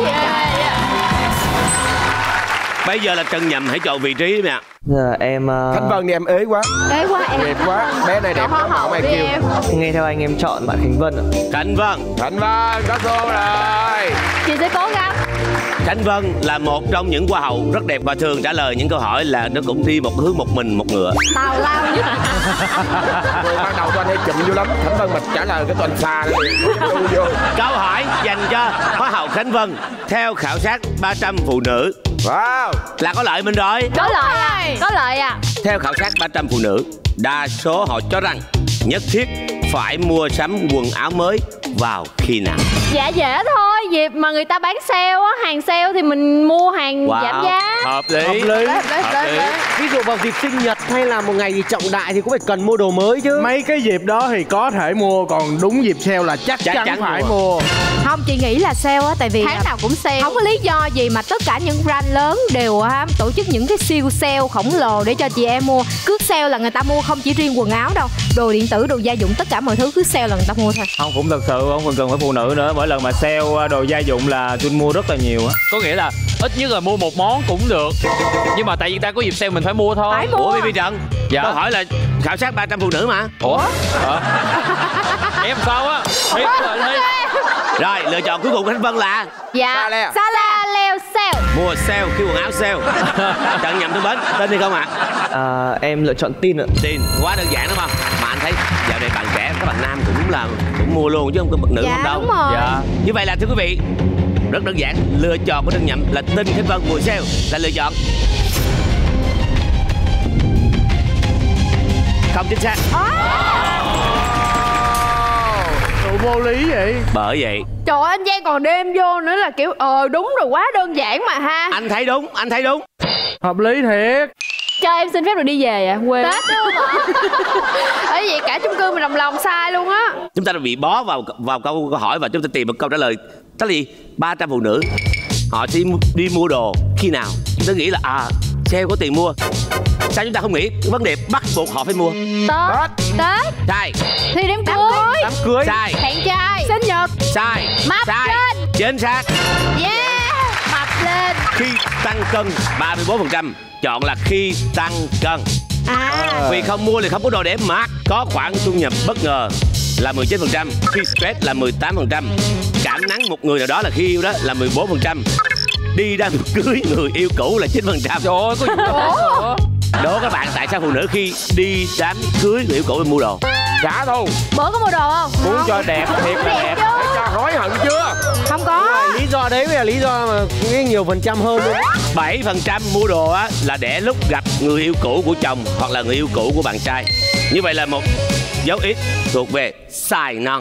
Bây giờ là Trần Nhậm hãy chọn vị trí nè. Giờ em Khánh Vân thì em ế quá. Ế quá em. Đẹp quá. Bé này đẹp lắm mà mày kêu. nghe theo anh em chọn bạn Khánh Vân ạ. Khánh Vân. Khánh Vân có cô rồi. Chị sẽ cố gắng. Khánh Vân là một trong những hoa hậu rất đẹp và thường trả lời những câu hỏi là nó cũng đi một hướng một mình một ngựa. Tào lao nhất. Rồi ban đầu toàn hay chụm vô lắm. Khánh Vân mà trả lời cái toàn xa vô. Câu hỏi dành cho hoa hậu Khánh Vân. Theo khảo sát 300 phụ nữ. Wow. Là có lợi mình rồi. Có lợi à. Có lợi à. Theo khảo sát 300 phụ nữ, đa số họ cho rằng nhất thiết phải mua sắm quần áo mới vào khi nào? Dạ dễ thôi, dịp mà người ta bán sale á, hàng sale thì mình mua hàng giảm giá. Hợp lý. Hợp lý. Ví dụ vào dịp sinh nhật hay là một ngày gì trọng đại thì cũng phải cần mua đồ mới chứ. Mấy cái dịp đó thì có thể mua, còn đúng dịp sale là chắc chắn phải mua. Không, chị nghĩ là sale á, tại vì Tháng nào cũng sale. không có lý do gì mà tất cả những brand lớn đều tổ chức những cái siêu sale khổng lồ để cho chị em mua. Cứ sale là người ta mua, không chỉ riêng quần áo đâu, đồ điện tử, đồ gia dụng, tất cả mọi thứ cứ sale là người ta mua thôi. Không, cũng thật sự không cần phải phụ nữ nữa. Mỗi lần mà sale đồ gia dụng là tôi mua rất là nhiều á. Có nghĩa là ít nhất là mua một món cũng được, nhưng mà tại vì ta có dịp sale mình phải mua thôi. Phải mua. Ủa BB Trần, Dạ. câu hỏi là khảo sát 300 phụ nữ mà. Ủa? Em sao á? Thiệt rồi Thi. Rồi lựa chọn cuối cùng của Khánh Vân là Dạ. Sala leo sale. mua sale khi quần áo sale. Trần Nhậm thân mến, tên gì không ạ? Em lựa chọn tin ạ. Tin, quá đơn giản đúng không? Mà anh thấy dạo này bạn trẻ, các bạn nam cũng mua luôn chứ không có bậc nữ không đâu. Đúng rồi. Dạ. Như vậy là thưa quý vị, rất đơn giản, lựa chọn của Trần Nhậm là tin Khánh Vân mùa sale là lựa chọn không chính xác. Đồ vô lý vậy. Bởi vậy Trời ơi, anh Giang còn đêm vô nữa là kiểu đúng rồi, quá đơn giản mà ha. anh thấy đúng, anh thấy đúng. Hợp lý thiệt. Cho em xin phép được đi về à? Quê. Tết luôn hả? Ở vậy cả chung cư mình đồng lòng sai luôn á. Chúng ta đã bị bó vào câu hỏi và chúng ta tìm một câu trả lời. Tức là gì? 300 phụ nữ họ sẽ đi mua đồ khi nào? Chúng ta nghĩ là sale có tiền mua. Sao chúng ta không nghĩ cái vấn đề bắt buộc họ phải mua? Tết. Sai. Thi đám cưới. Đám cưới. Sai. Hẹn trai. Sinh nhật. Sai. Mập Sai. lên. Chính xác. Yeah. Mập lên. Khi tăng cân 34%, chọn là khi tăng cân. Vì không mua thì không có đồ để mặc. Có khoản thu nhập bất ngờ là 19%, khi stress là 18%, cảm nắng một người nào đó là khi yêu đó là 14%, đi đám cưới người yêu cũ là 9%. Trời ơi, có gì nữa. Đố các bạn tại sao phụ nữ khi đi đám cưới người yêu cũ mua đồ? Trả thù. Bữa có mua đồ không? Muốn cho đẹp thiệt là đẹp. Cho hối hận chưa? Không có. Lý do đấy mới là lý do mà nghe nhiều phần trăm hơn luôn. 7% mua đồ á là để lúc gặp người yêu cũ của chồng hoặc là người yêu cũ của bạn trai. Như vậy là một dấu ít thuộc về sai non.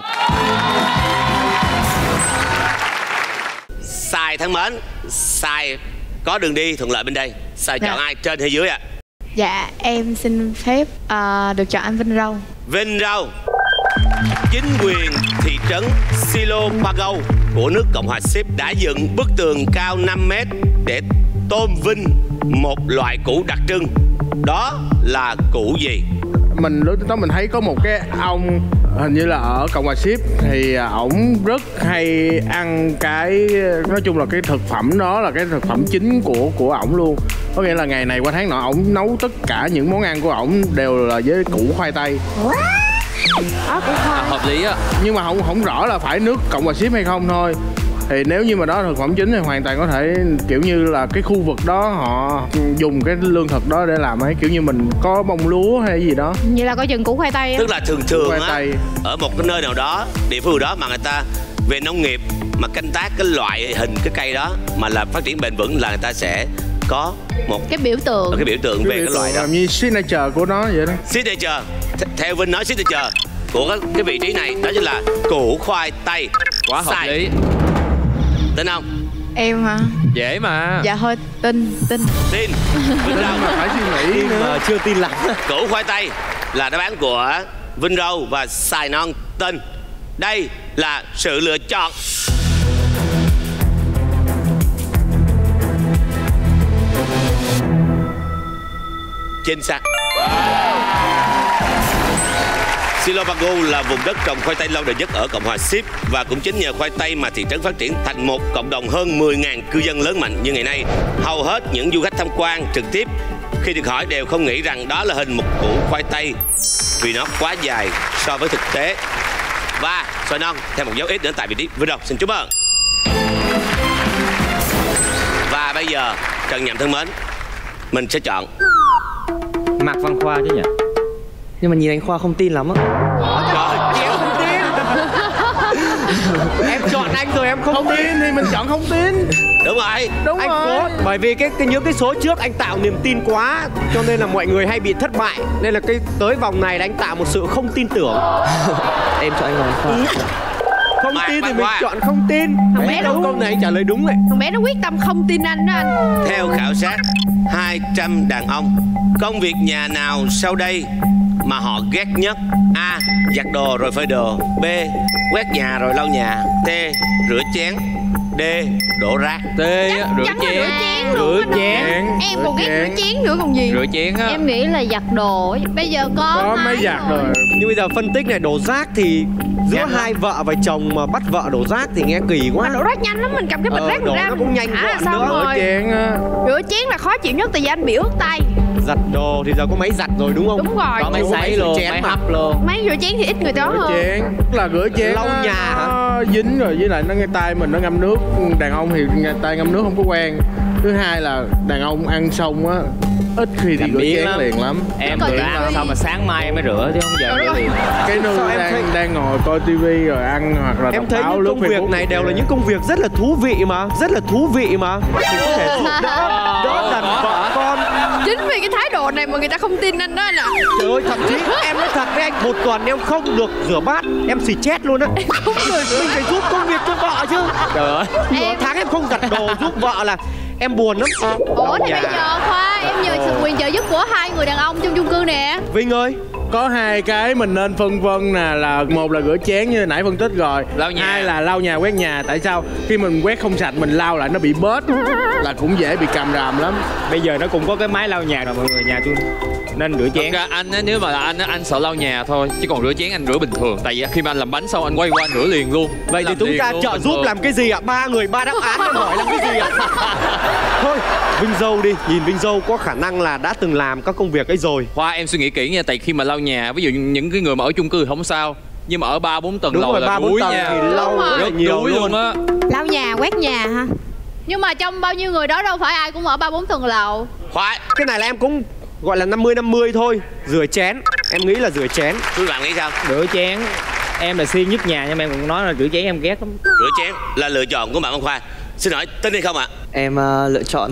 Sai thân mến, sai có đường đi thuận lợi bên đây. Sai chọn ai, trên hay dưới ạ? Dạ, em xin phép được chọn anh Vinh Râu. Vinh Râu. Chính quyền thị trấn Silo Pago của nước Cộng hòa Ship đã dựng bức tường cao 5 mét để tôn vinh một loại củ đặc trưng. Đó là củ gì? Mình lúc đó mình thấy có một cái ông hình như là ở Cộng hòa Ship thì ổng rất hay ăn cái, nói chung là cái thực phẩm đó là cái thực phẩm chính của ổng luôn. Có nghĩa là ngày này qua tháng nọ ổng nấu tất cả những món ăn của ổng đều là với củ khoai tây. Hợp lý á. Nhưng mà không rõ là phải nước Cộng hòa Ship hay không thôi. Thì nếu như mà đó là thực phẩm chính thì hoàn toàn có thể kiểu như là cái khu vực đó họ dùng cái lương thực đó để làm ấy, kiểu như mình có bông lúa hay gì đó. Vậy là coi chừng củ khoai tây á. Tức là thường á, ở một cái nơi nào đó, địa phương đó mà người ta về nông nghiệp mà canh tác cái loại hình cái cây đó mà là phát triển bền vững là người ta sẽ có một cái biểu tượng về cái loại đó. Làm như signature của nó vậy đó. Signature, theo Vinh nói signature của cái vị trí này đó chính là củ khoai tây. Quá hợp lý. Tin không? Em hả? Dễ mà. Dạ thôi, tin. Tin Vinh Râu mà phải suy nghĩ nữa. Mà chưa tin lắm. Củ khoai tây là đáp án của Vinh Râu và Sài Non Tin. Đây là sự lựa chọn. Chính xác. Silovago là vùng đất trồng khoai tây lâu đời nhất ở Cộng hòa Ship và cũng chính nhờ khoai tây mà thị trấn phát triển thành một cộng đồng hơn 10.000 cư dân lớn mạnh như ngày nay. Hầu hết những du khách tham quan trực tiếp khi được hỏi đều không nghĩ rằng đó là hình một củ khoai tây vì nó quá dài so với thực tế. Và Xoài Non thêm một dấu ít nữa tại vị trí Vinh Râu. Xin chúc mừng. Và bây giờ Trần Nhậm thân mến, mình sẽ chọn Mạc Văn Khoa chứ nhỉ? Nhưng mà nhìn anh Khoa không tin lắm á. Em không tin. Em chọn anh rồi em không tin thì mình chọn không tin. Đúng rồi. Đúng anh rồi. Cố, bởi vì những cái số trước anh tạo niềm tin quá cho nên là mọi người hay bị thất bại. Nên là cái tới vòng này là anh tạo một sự không tin tưởng. Em chọn anh Hoàng Khoa. Không tin thì mình chọn không tin. Thằng bé đâu câu này anh trả lời đúng này. Thằng bé nó quyết tâm không tin anh đó anh. Theo khảo sát 200 đàn ông, công việc nhà nào sau đây mà họ ghét nhất? A. Giặt đồ rồi phơi đồ. B. Quét nhà rồi lau nhà. T. Rửa chén. D. Đổ rác. T. Rửa chén. Rửa chén. Em còn ghét rửa chén nữa còn gì. Rửa chén á. Em nghĩ là giặt đồ. Bây giờ có máy giặt rồi. Nhưng bây giờ phân tích này, đổ rác thì giữa hai vợ và chồng mà bắt vợ đổ rác thì nghe kỳ quá. Mà đổ rác nhanh lắm, mình cầm cái bịch rác đổ ra nó cũng nhanh gọn nữa. Rửa chén rửa chén là khó chịu nhất tại vì anh bị ướt tay. Giặt đồ thì giờ có máy giặt rồi đúng không? Đúng rồi. Có máy sấy luôn, máy hấp luôn. Máy rửa chén thì ít người đó hơn. Rửa chén là rửa chén lau nhà hả? Dính rồi với lại nó ngay tay mình nó ngâm nước. Đàn ông thì ngay tay ngâm nước không có quen. Thứ hai là đàn ông ăn xong á ít khi thì rửa chén liền lắm. Em vừa ăn xong mà sáng mai em mới rửa chứ không giờ rửa liền. Cái nương đang ngồi coi tivi rồi ăn hoặc là em thấy những công việc này đều là những công việc rất là thú vị mà, rất là thú vị mà. Mình có thể giúp đỡ đàn vợ con. Chính vì cái thái độ này mà người ta không tin anh đó anh ạ. Trời ơi, thậm chí em nói thật với anh, một tuần em không được rửa bát, em xì chết luôn á. Không được, mình phải giúp công việc cho vợ chứ. Trời ơi. Nửa tháng em không giặt đồ giúp vợ là em buồn lắm. Ủa thì bây giờ Khoa, em nhờ sự quyền trợ giúp của hai người đàn ông trong chung cư nè. Vinh ơi, có hai cái mình nên phân vân nè, là một là rửa chén như nãy phân tích rồi, lau nhà. Hai là lau nhà quét nhà. Tại sao khi mình quét không sạch mình lau lại nó bị bết là cũng dễ bị càm ràm lắm. Bây giờ nó cũng có cái máy lau nhà rồi mọi người, nhà tôi nên rửa chén. Thật ra anh á, nếu mà là anh sợ lau nhà thôi, chứ còn rửa chén anh rửa bình thường. Tại vì khi mà anh làm bánh xong anh quay qua anh rửa liền luôn. vậy thì chúng ta trợ giúp làm cái gì ạ? Ba người ba đáp án em hỏi làm cái gì ạ? Thôi, Vinh Dâu đi, nhìn Vinh Dâu có khả năng là đã từng làm các công việc ấy rồi. Khoa em suy nghĩ kỹ nha, tại khi mà lau nhà, ví dụ những cái người mà ở chung cư không sao, nhưng mà ở 3-4 tầng lầu là đuối nha. Thì lau rất là nhiều luôn á. Lau nhà, quét nhà ha. Nhưng mà trong bao nhiêu người đó đâu phải ai cũng ở 3-4 tầng lầu. Khoai. Cái này là em cũng gọi là 50-50 thôi. Rửa chén, em nghĩ là rửa chén. Quý bạn nghĩ sao? Rửa chén. Em là siêng nhất nhà nhưng mà em cũng nói là rửa chén em ghét lắm. Rửa chén là lựa chọn của bạn Văn Khoa. Xin hỏi tin hay không ạ? Em lựa chọn.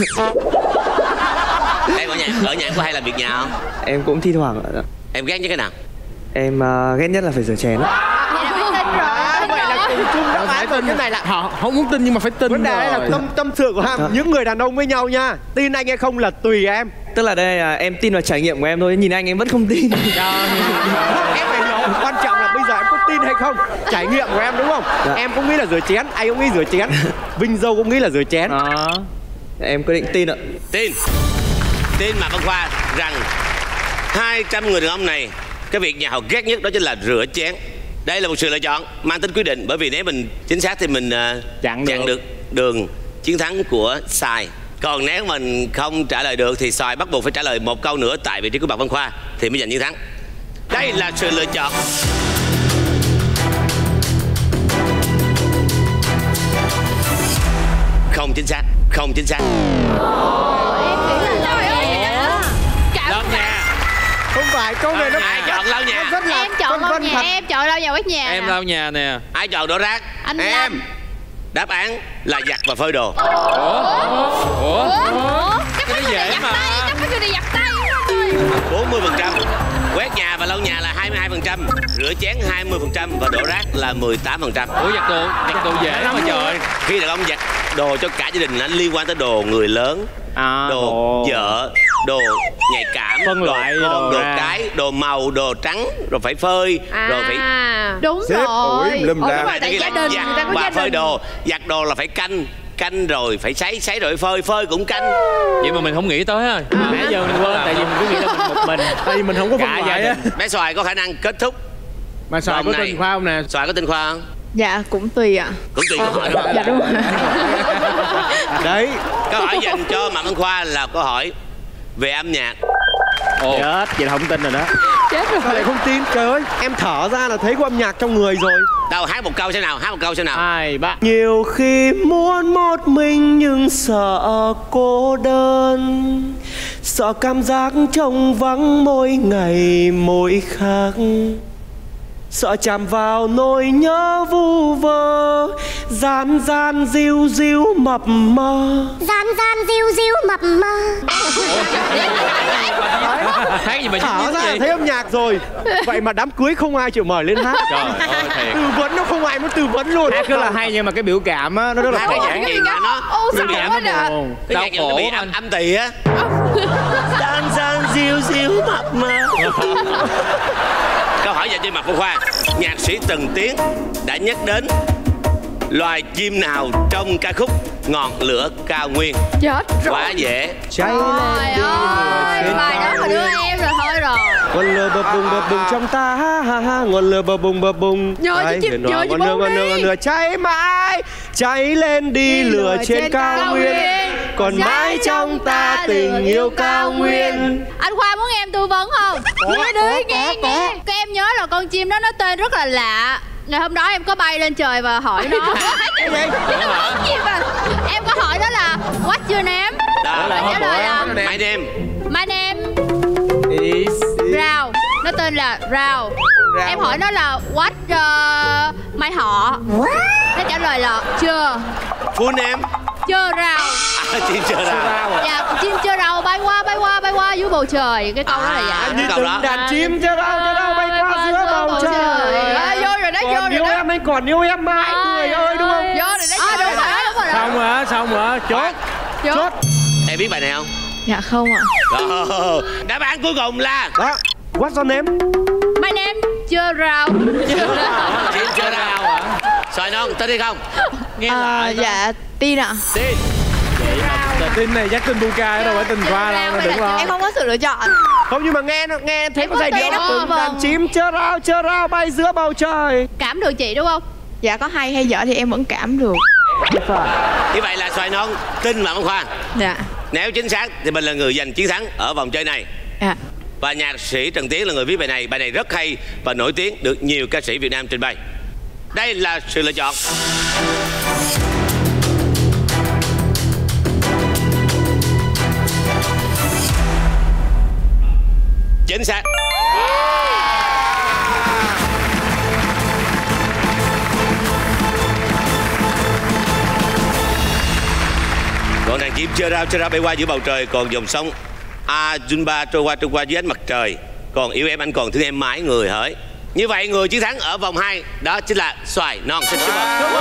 Em ở nhà có hay làm việc nhà không? Em cũng thi thoảng ạ. Em ghét nhất cái nào? Em ghét nhất là phải rửa chén á. Vậy là cùng chung đáp án rồi. Cái này là họ không muốn tin nhưng mà phải tin. vấn đề là tâm sự của những người đàn ông với nhau nha. Tin anh hay không là tùy em. Tức là đây là em tin vào trải nghiệm của em thôi, nhìn anh em vẫn không tin. Em phải hiểu, quan trọng là bây giờ em có tin hay không. Trải nghiệm của em đúng không? Em cũng nghĩ là rửa chén, anh cũng nghĩ rửa chén. Vinh Dâu cũng nghĩ là rửa chén. Em quyết định tin ạ. Tin mà Văn Khoa rằng 200 người đàn ông này, cái việc nhà họ ghét nhất đó chính là rửa chén. Đây là một sự lựa chọn mang tính quyết định, bởi vì nếu mình chính xác thì mình chặn được đường chiến thắng của Sài. Còn nếu mình không trả lời được thì Sài bắt buộc phải trả lời một câu nữa tại vị trí của bạn Văn Khoa thì mới giành chiến thắng. Đây là sự lựa chọn. không chính xác. Lau nhà. Không phải câu này nó ai chọn lau nhà? rất là Em chọn lau nhà, em chọn lau nhà quét nhà. Em lau nhà nè. Ai chọn đổ rác? Anh em. Lâm. Đáp án là giặt và phơi đồ. Ủa? Chắc phải dễ giặt mà. tay, chắc phải đi giặt tay. 40%. Quét nhà và lau nhà là 22%, rửa chén 20% và đổ rác là 18%. Ủa giặt đồ dễ mà trời. Khi đàn ông giặt đồ cho cả gia đình nó liên quan tới đồ người lớn, đồ vợ, đồ nhạy cảm, phân loại đồ ra. cái, đồ màu, đồ trắng, rồi phải phơi, rồi phải Đúng Xếp rồi. ủi lum ra. Đúng rồi, tại gia đình người ta có và gia phơi đình. đồ. Giặt đồ là phải canh rồi phải sấy rồi phơi cũng canh. Vậy mà mình không nghĩ tới ha. Nãy giờ mình quên, tại vì mình cứ nghĩ là mình một mình. Tại vì mình không có phân Cả gia loại á. đình. Bé Xoài có khả năng kết thúc. Mà Xoài vòng có này. tên Khoa không nè? Xoài có tên Khoa không? Dạ cũng tùy ạ. Cũng tùy câu hỏi đúng không? Dạ đúng rồi. Đấy. Câu hỏi dành cho Phạm Văn Khoa là câu hỏi về âm nhạc. Ồ. Chết, chị không tin rồi đó. Chết rồi. Sao lại không tin? Trời ơi, em thở ra là thấy có âm nhạc trong người rồi. Đâu hát một câu xem nào, hát một câu xem nào. 2, 3. Nhiều khi muốn một mình nhưng sợ cô đơn, sợ cảm giác trống vắng mỗi ngày mỗi khác, sợ chạm vào nỗi nhớ vu vơ, gian gian diu diu mập mờ. Gian gian diu diu mập mờ. Hát gì mà Thở ra gì? thấy âm nhạc rồi. Vậy mà đám cưới không ai chịu mời lên hát. Trời ơi thiệt. Tư vấn nó không ai muốn tư vấn luôn. Hát rất là hay nhưng mà cái biểu cảm á, nó rất là Hát khó. cái nhạc gì mà nó Ô Biểu sợ cảm quá nó nè. buồn. cái nhạc gì nó bị anh. âm tỳ á. Gian gian diu diu mập mờ. Câu hỏi dành cho Mạc Văn Khoa. Nhạc sĩ Tần Tiến đã nhắc đến loài chim nào trong ca khúc Ngọn lửa cao nguyên? Chết rồi. Quá dễ. Cháy Trời lên đi ơi, lửa bài đó mà đưa em rồi thôi rồi. ngọn lửa bập bùng trong ta, ha ha ha, ngọn lửa bập bùng. Nhớ chứ Đấy, chim, huyền nhớ hoàng, chứ ngọn lửa, bóng ngọn lửa, đi. ngọn lửa cháy mãi, cháy lên đi lửa trên cao nguyên, còn mãi trong ta tình yêu cao nguyên. Anh Khoa muốn em tư vấn không? Nghe đi, nghe. Cái em nhớ là con chim đó nó tên rất là lạ. Ngày hôm đó em có bay lên trời và hỏi nó. Cái gì mà? Em có hỏi đó là What's your name? Đó Nó trả lời là My name. My name Rao. Nó tên là Rao. Em hỏi nó là What my họ. Nó trả lời là chưa. Full name. Chơ rao. Chim chưa rao. Dạ, chim chơ rao bay qua dưới bầu trời. Cái câu đó là dạ. Như câu đó. Đàn chim chơ rao bay qua giữa bầu trời. Vô rồi đó, vô Còn rồi yêu đó. em anh còn yêu em mãi người ơi, đúng không? Vô rồi đó, đúng rồi đó. Xong rồi, chốt. Chốt. Em biết bài này không? Dạ không ạ. Đó. Đáp án cuối cùng là Đó. What's your name? My name chơ rao. chim chưa rao hả? Xoài non, tên đi không? Nghe lại. Dạ tin ạ. Tin. Tin này chắc tin Buka đâu phải tin Khoa đâu, nó đừng lo. Em không có sự lựa chọn. Không, nhưng mà nghe em thấy Em có có giai điệu tin đáp đó, ứng. vâng. Đàn chim chơ rao bay giữa bầu trời. Cảm được chị đúng không? Dạ có hay hay dở thì em vẫn cảm được. Như vậy là Xoài non tin Phạm Văn Khoa. Dạ. Nếu chính xác thì mình là người giành chiến thắng ở vòng chơi này. Dạ. Và nhạc sĩ Trần Tiến là người viết bài này. Bài này rất hay và nổi tiếng, được nhiều ca sĩ Việt Nam trình bày. Đây là sự lựa chọn. Chính xác. Còn đàn chim chơ rao bay qua giữa bầu trời. Còn dòng sông Ajunba trôi qua dưới ánh mặt trời. Còn yêu em anh còn thương em mãi người hỡi. Như vậy người chiến thắng ở vòng 2 đó chính là Xoài non. Xin chúc mừng.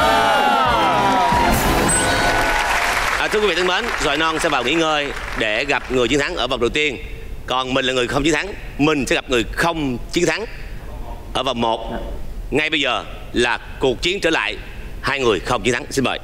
Thưa quý vị thân mến, Xoài non sẽ vào nghỉ ngơi để gặp người chiến thắng ở vòng đầu tiên. Còn mình là người không chiến thắng, mình sẽ gặp người không chiến thắng ở vòng 1. Ngay bây giờ là cuộc chiến trở lại hai người không chiến thắng. Xin mời.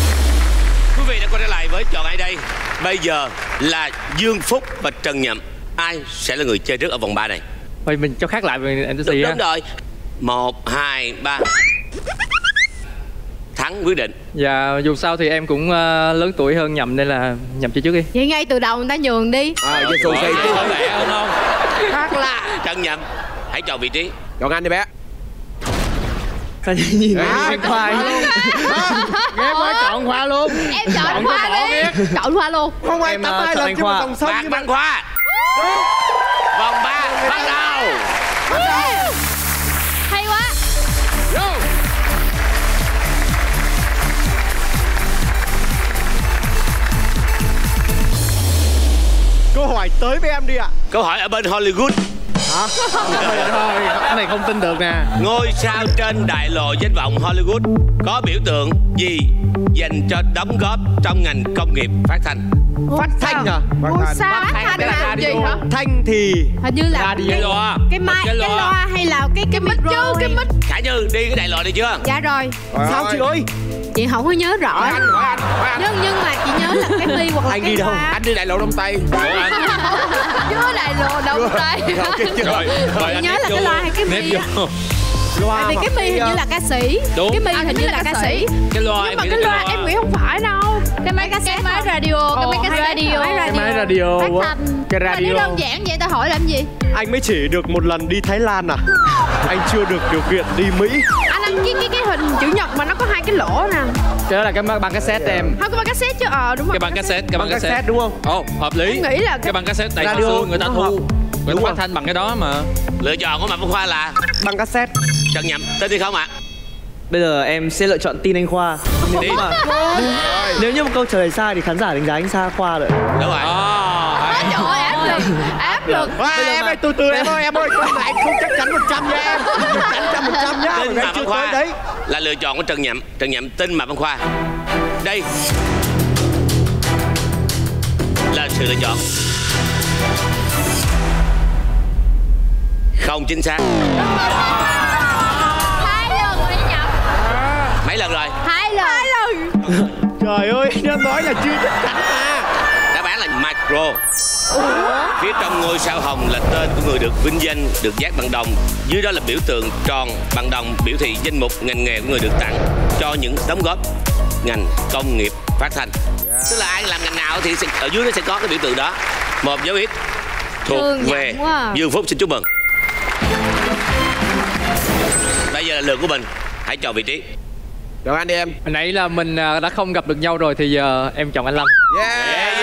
Quý vị đã quay trở lại với Chọn Ai Đây. Bây giờ là Dương Phúc và Trần Nhậm ai sẽ là người chơi trước ở vòng 3 này? Thôi mình cho khác lại về anh Đúng, đúng rồi. 1, 2, 3. Thắng quyết định. Dạ dù sao thì em cũng lớn tuổi hơn Nhậm nên là Nhậm chơi trước đi. Vậy ngay từ đầu người ta nhường đi. Vậy xù xì chứ. Lẹ hơn không? Khác lạ. Trân Nhậm, hãy chọn vị trí. Chọn anh đi bé. Sao nhìn Khoa Ghép quá chọn Khoa luôn. Em chọn Khoa đi. Chọn Khoa luôn. Không ai tập hai lần chứ mà vòng xong. Bạn bắn Khoa. Vòng 3 bắt đầu. Hay quá. Câu hỏi tới với em đi ạ. Câu hỏi ở bên Hollywood. Hả? Thôi, cái này không tin được nè. Ngôi sao trên đại lộ danh vọng Hollywood có biểu tượng gì dành cho đóng góp trong ngành công nghiệp phát thanh? Phát thanh à? Ngôi sao phát thanh là gì hả? Thanh thì Hình như là cái loa. cái mic, cái loa hay là cái micro, cái mic. Khả Như đi cái đại lộ này chưa? Dạ rồi. Sao chị ơi? Chị không có nhớ rõ. Nhưng mà chị nhớ là cái ly hoặc là anh cái đi đâu? loa. Anh đi đại lộ Đông Tây. Chưa đại lộ Đông Tây. Rồi, Chị nhớ là cái loa hay cái mi á. Tại vì cái mi hình như là ca sĩ. Đúng. Cái mi hình như là ca sĩ. Cái loa Nhưng mà cái loa em nghĩ không phải đâu. Cái máy cassette, cái máy radio, cái máy cassette radio. Cái máy radio. Phát thanh. Cái Mà nếu radio. đơn giản vậy ta hỏi làm gì? Anh mới chỉ được một lần đi Thái Lan à? Anh chưa được điều kiện đi Mỹ. Anh ăn cái hình chữ nhật mà nó có hai cái lỗ nè. Cái đó là cái băng cassette em. Không, cái băng cassette chứ. Đúng rồi. Cái băng cassette, cái băng cassette đúng không? Ồ, hợp lý. Em nghĩ là cái băng cassette đầy cao radio su người ta thu. Người ta Đúng phát rồi. thanh bằng cái đó mà. Lựa chọn của Mạc Văn Khoa là Băng cassette. Trân Nhậm, tin đi không ạ? Bây giờ em sẽ lựa chọn tin anh Khoa. Đi. Nếu như một câu trả lời sai thì khán giả đánh giá anh Sa Khoa rồi. Đúng rồi. Trời ơi, áp lực. Áp lực. Em ơi, từ từ em ơi, câu này không chắc chắn 100 nha em. Chắc chắn 100 nhá. Tin Em Mạc chưa Văn Khoa tới đấy. là lựa chọn của Trân Nhậm. Trân Nhậm tin Mạc Văn Khoa. Đây là sự lựa chọn không chính xác. 2 lần rồi Nhậm. Mấy lần rồi? 2 lần. Trời ơi, em nói là chưa chắc chắn mà. Đáp án là micro. Phía trong ngôi sao hồng là tên của người được vinh danh, được dát bằng đồng. Dưới đó là biểu tượng tròn bằng đồng biểu thị danh mục ngành nghề của người được tặng cho những đóng góp ngành công nghiệp phát thanh. Tức là ai làm ngành nào thì ở dưới nó sẽ có cái biểu tượng đó. Một dấu ít thuộc Thương về Nhậm quá à. Dương Phúc, xin chúc mừng. Bây giờ là lượt của mình, hãy chọn vị trí. Chọn anh đi em. Hồi nãy là mình đã không gặp được nhau rồi thì giờ em chọn anh Lâm. Yeah.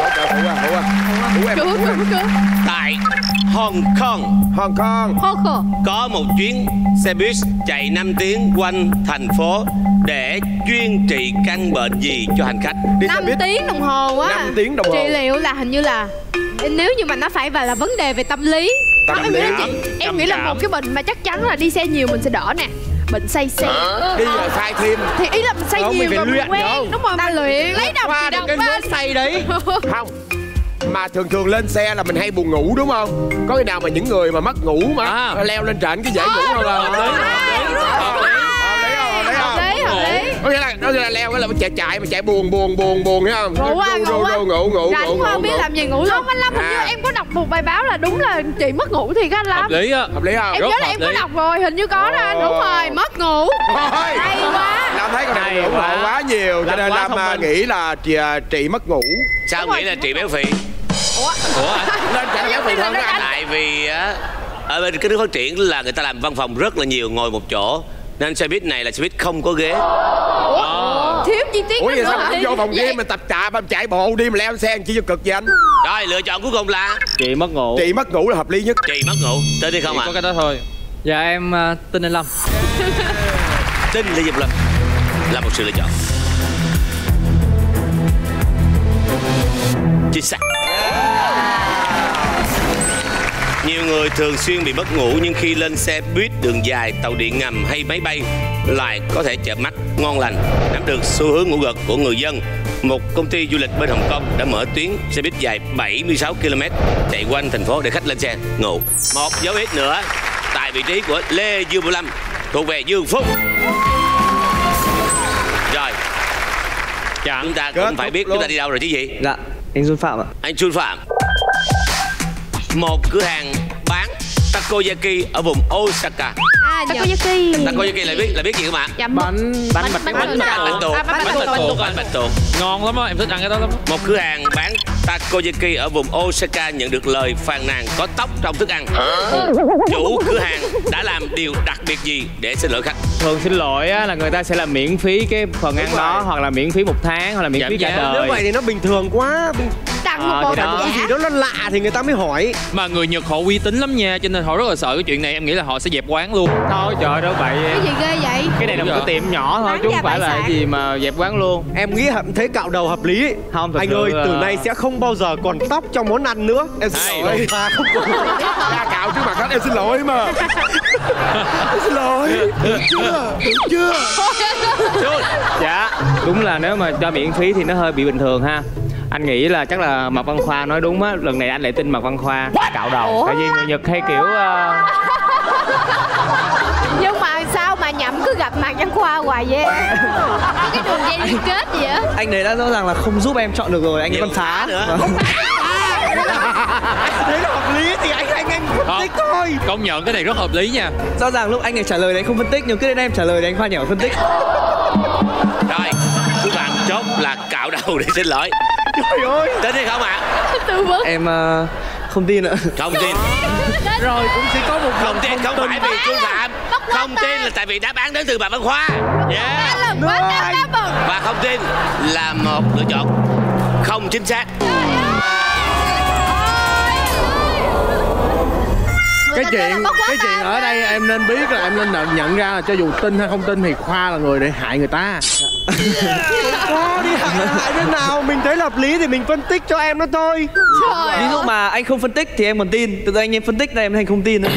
Tại Hong Kong, Hong Kong có một chuyến xe buýt chạy 5 tiếng quanh thành phố để chuyên trị căn bệnh gì cho hành khách? 5 tiếng đồng hồ á. 5 tiếng đồng hồ. Trị liệu là hình như là nếu như mà nó phải và là vấn đề về tâm lý. Tâm Em lý. nghĩ là em nghĩ là một cái bệnh mà chắc chắn là đi xe nhiều mình sẽ đỡ nè. Bệnh say xe. Đi giờ sai thêm. Thì ý là mình say nhiều rồi mình quen. Đúng rồi, Ta luyện. lấy đồng Qua thì được đồng cái ba. nước say đấy. Không. Mà thường lên xe là mình hay buồn ngủ đúng không? Có khi nào mà những người mà mất ngủ mà leo lên trển cái dễ ngủ hơn là hợp lý. Có nghĩa là leo cái là chạy mà chạy buồn thấy không? Ngủ. Rảnh không biết làm gì ngủ. Không, anh Lâm hình như em có đọc một bài báo là đúng là chị mất ngủ thì anh Lâm. Hợp lý á. Hợp lý không? Em nhớ là em có đọc rồi, hình như có đó anh. Đúng rồi, mất ngủ. Hay quá. Lam thấy con này ủng hộ quá nhiều cho nên Lam nghĩ là chị mất ngủ. Sao nghĩ là trị béo phì? Ủa? Lên chạy béo phì hơn anh. Tại vì ở bên cái nước phát triển là người ta làm văn phòng rất là nhiều, ngồi một chỗ, nên xe buýt này là xe buýt không có ghế. Thiếu chi tiết. Ủa vậy sao mình vô phòng game mình tập chạy bộ đi mà leo xe chi cho cực vậy anh? Rồi lựa chọn cuối cùng là Chị mất ngủ. Chị mất ngủ là hợp lý nhất. chị mất ngủ. Tin đi không ạ? Có cái đó thôi. Dạ em tin anh Lâm. Tin Lê Diệp Lâm là một sự lựa chọn chính xác. Nhiều người thường xuyên bị mất ngủ nhưng khi lên xe buýt đường dài, tàu điện ngầm hay máy bay lại có thể chợp mắt ngon lành. Nắm được xu hướng ngủ gật của người dân, một công ty du lịch bên Hồng Kông đã mở tuyến xe buýt dài 76 km chạy quanh thành phố để khách lên xe ngủ. Một dấu ít nữa tại vị trí của Lê Dương Lâm thuộc về Dương Phúc. Rồi, chúng ta cũng phải biết chúng ta đi đâu rồi chứ gì? Dạ, anh Xuân Phạm ạ. Anh Xuân Phạm. một cửa hàng bán takoyaki ở vùng Osaka. Takoyaki là biết gì không ạ? Bánh bạch tuộc. Ngon lắm á, em thích ăn cái đó lắm. Một cửa hàng bán takoyaki ở vùng Osaka nhận được lời phàn nàn có tóc trong thức ăn. Chủ cửa hàng đã làm điều đặc biệt gì để xin lỗi khách? Thường xin lỗi á, là người ta sẽ làm miễn phí cái phần ăn đó, hoặc là miễn phí 1 tháng, hoặc là miễn phí cả đời. Nếu vậy thì nó bình thường quá. Tặng một bộ cái gì đó nó lạ thì người ta mới hỏi. Mà người Nhật họ uy tín lắm nha, cho nên họ rất là sợ cái chuyện này. Em nghĩ là họ sẽ dẹp quán luôn. Thôi trời đâu vậy. Cái gì ghê vậy? Cái này là một cái tiệm nhỏ thôi chứ không phải là cái gì mà dẹp quán luôn. Em nghĩ thấy cạo đầu hợp lý. Không, anh ơi, từ nay sẽ không bao giờ còn tóc trong món ăn nữa. Em xin lỗi. Không ra cạo trước mặt khách, em xin lỗi mà. Em xin lỗi. Được chưa? Dạ, đúng là nếu mà cho miễn phí thì nó hơi bị bình thường ha. Anh nghĩ là chắc là Mạc Văn Khoa nói đúng á. Lần này anh lại tin Mạc Văn Khoa cạo đầu. Tại vì người Nhật hay kiểu Nhưng mà sao mà Nhậm cứ gặp Mạc Văn Khoa hoài vậy? Cái đường dây liên kết gì á? Anh đấy đã rõ ràng là không giúp em chọn được rồi, anh ấy còn phá nữa. Đấy là hợp lý thì anh phân tích thôi. Công nhận cái này rất hợp lý nha. Rõ ràng lúc anh này trả lời đấy không phân tích, nhưng cứ đến em trả lời đấy anh Khoa nhảy phân tích. Rồi, các bạn chốt là cạo đầu để xin lỗi. Trời ơi, tin hay không ạ? Tư vấn. Em không tin ạ. Không tin. Rồi cũng sẽ có một không tin không phải vì Xuân Phạm. Không tin là tại vì đáp án đến từ Mạc Văn Khoa. Và không tin là một lựa chọn không chính xác. Cái chuyện ở đây em nên biết là em nên nhận ra là cho dù tin hay không tin thì Khoa là người để hại người ta. Khoa đi hại thế nào? Mình thấy hợp lý thì mình phân tích cho em nó thôi. Ví dụ mà anh không phân tích thì em còn tin. Từ anh em phân tích này em thành không tin nữa.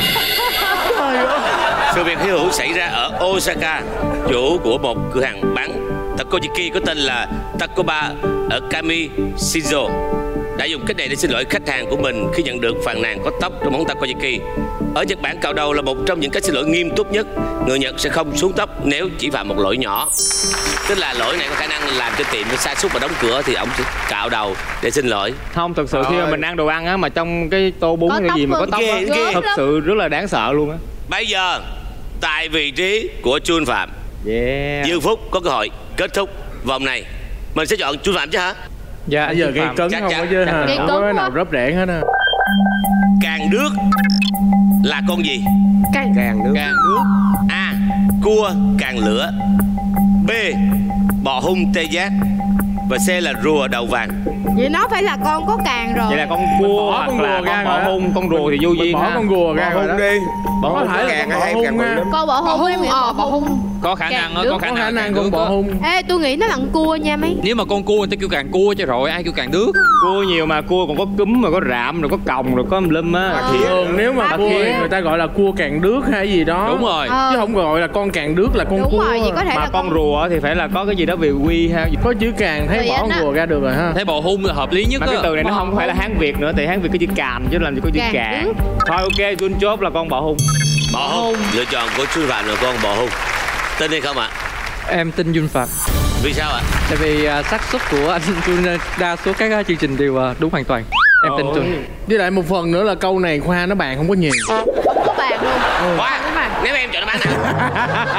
Sự việc hy hữu xảy ra ở Osaka. Chủ của một cửa hàng bán takoyaki có tên là Takoba ở Kami Shinzo đã dùng cách này để xin lỗi khách hàng của mình khi nhận được phàn nàn có tóc trong món takoyaki. Ở Nhật Bản, cạo đầu là một trong những cách xin lỗi nghiêm túc nhất. Người Nhật sẽ không xuống tóc nếu chỉ phạm một lỗi nhỏ. Tức là lỗi này có khả năng làm cho tiệm sa sút và đóng cửa thì ông sẽ cạo đầu để xin lỗi. Không, thật sự khi mà mình ăn đồ ăn á mà trong cái tô bún cái gì mà có tóc á, thật sự rất là đáng sợ luôn á. Bây giờ tại vị trí của Xuân Phạm, Dương Phúc có cơ hội kết thúc vòng này. Mình sẽ chọn Xuân Phạm chứ hả? Dạ, bây giờ gây cấn không có chứ hả? Không có cái nào rớp rẽn hết á. Càng nước là con gì? Càng nước. A. Cua càng lửa. B. Bò hung tê giác. Và C là rùa đầu vàng. Vậy nó phải là con có càng rồi. Vậy là con cua hoặc là con bò hung, con rùa thì vô duyên ha. Bỏ con rùa ra rồi đó. Đi. Bò hung càng hay càng bự lắm. Con bò hung em nghĩ bò hung. Có khả năng đó, có khả năng con bò hung. Ê, tôi nghĩ nó là con cua nha mấy. Nếu mà con cua người ta kêu càng cua chứ rồi ai kêu càng đước. Cua nhiều mà cua còn có cúm rồi có rạm rồi có còng rồi có lum á. Thường nếu mà cua người ta gọi là cua càng đước hay gì đó. Đúng rồi. Chứ không gọi là con càng đước là con đúng cua. Rồi, vậy có thể mà là con rùa thì phải là có cái gì đó về quy ha. Có chữ càng thấy bỏ con rùa ra được rồi ha. Thấy bò hung là hợp lý nhất. Mà cái từ này nó không phải là Hán Việt nữa, tại Hán Việt có chữ càm chứ làm gì có chữ càng. Thôi ok, tôi chốt là con bò hung. Bò hung. Lựa chọn của Xuân Phạm là con bò hung. Tin hay không ạ? Em tin Xuân Phạm. Vì sao ạ? Tại vì xác suất của anh Xuân đa số các chương trình đều đúng hoàn toàn. Em tin Xuân. Với lại một phần nữa là câu này Khoa nó bàn không có nhiều. Có bàn luôn. Khoa, nếu em chọn đáp án nào?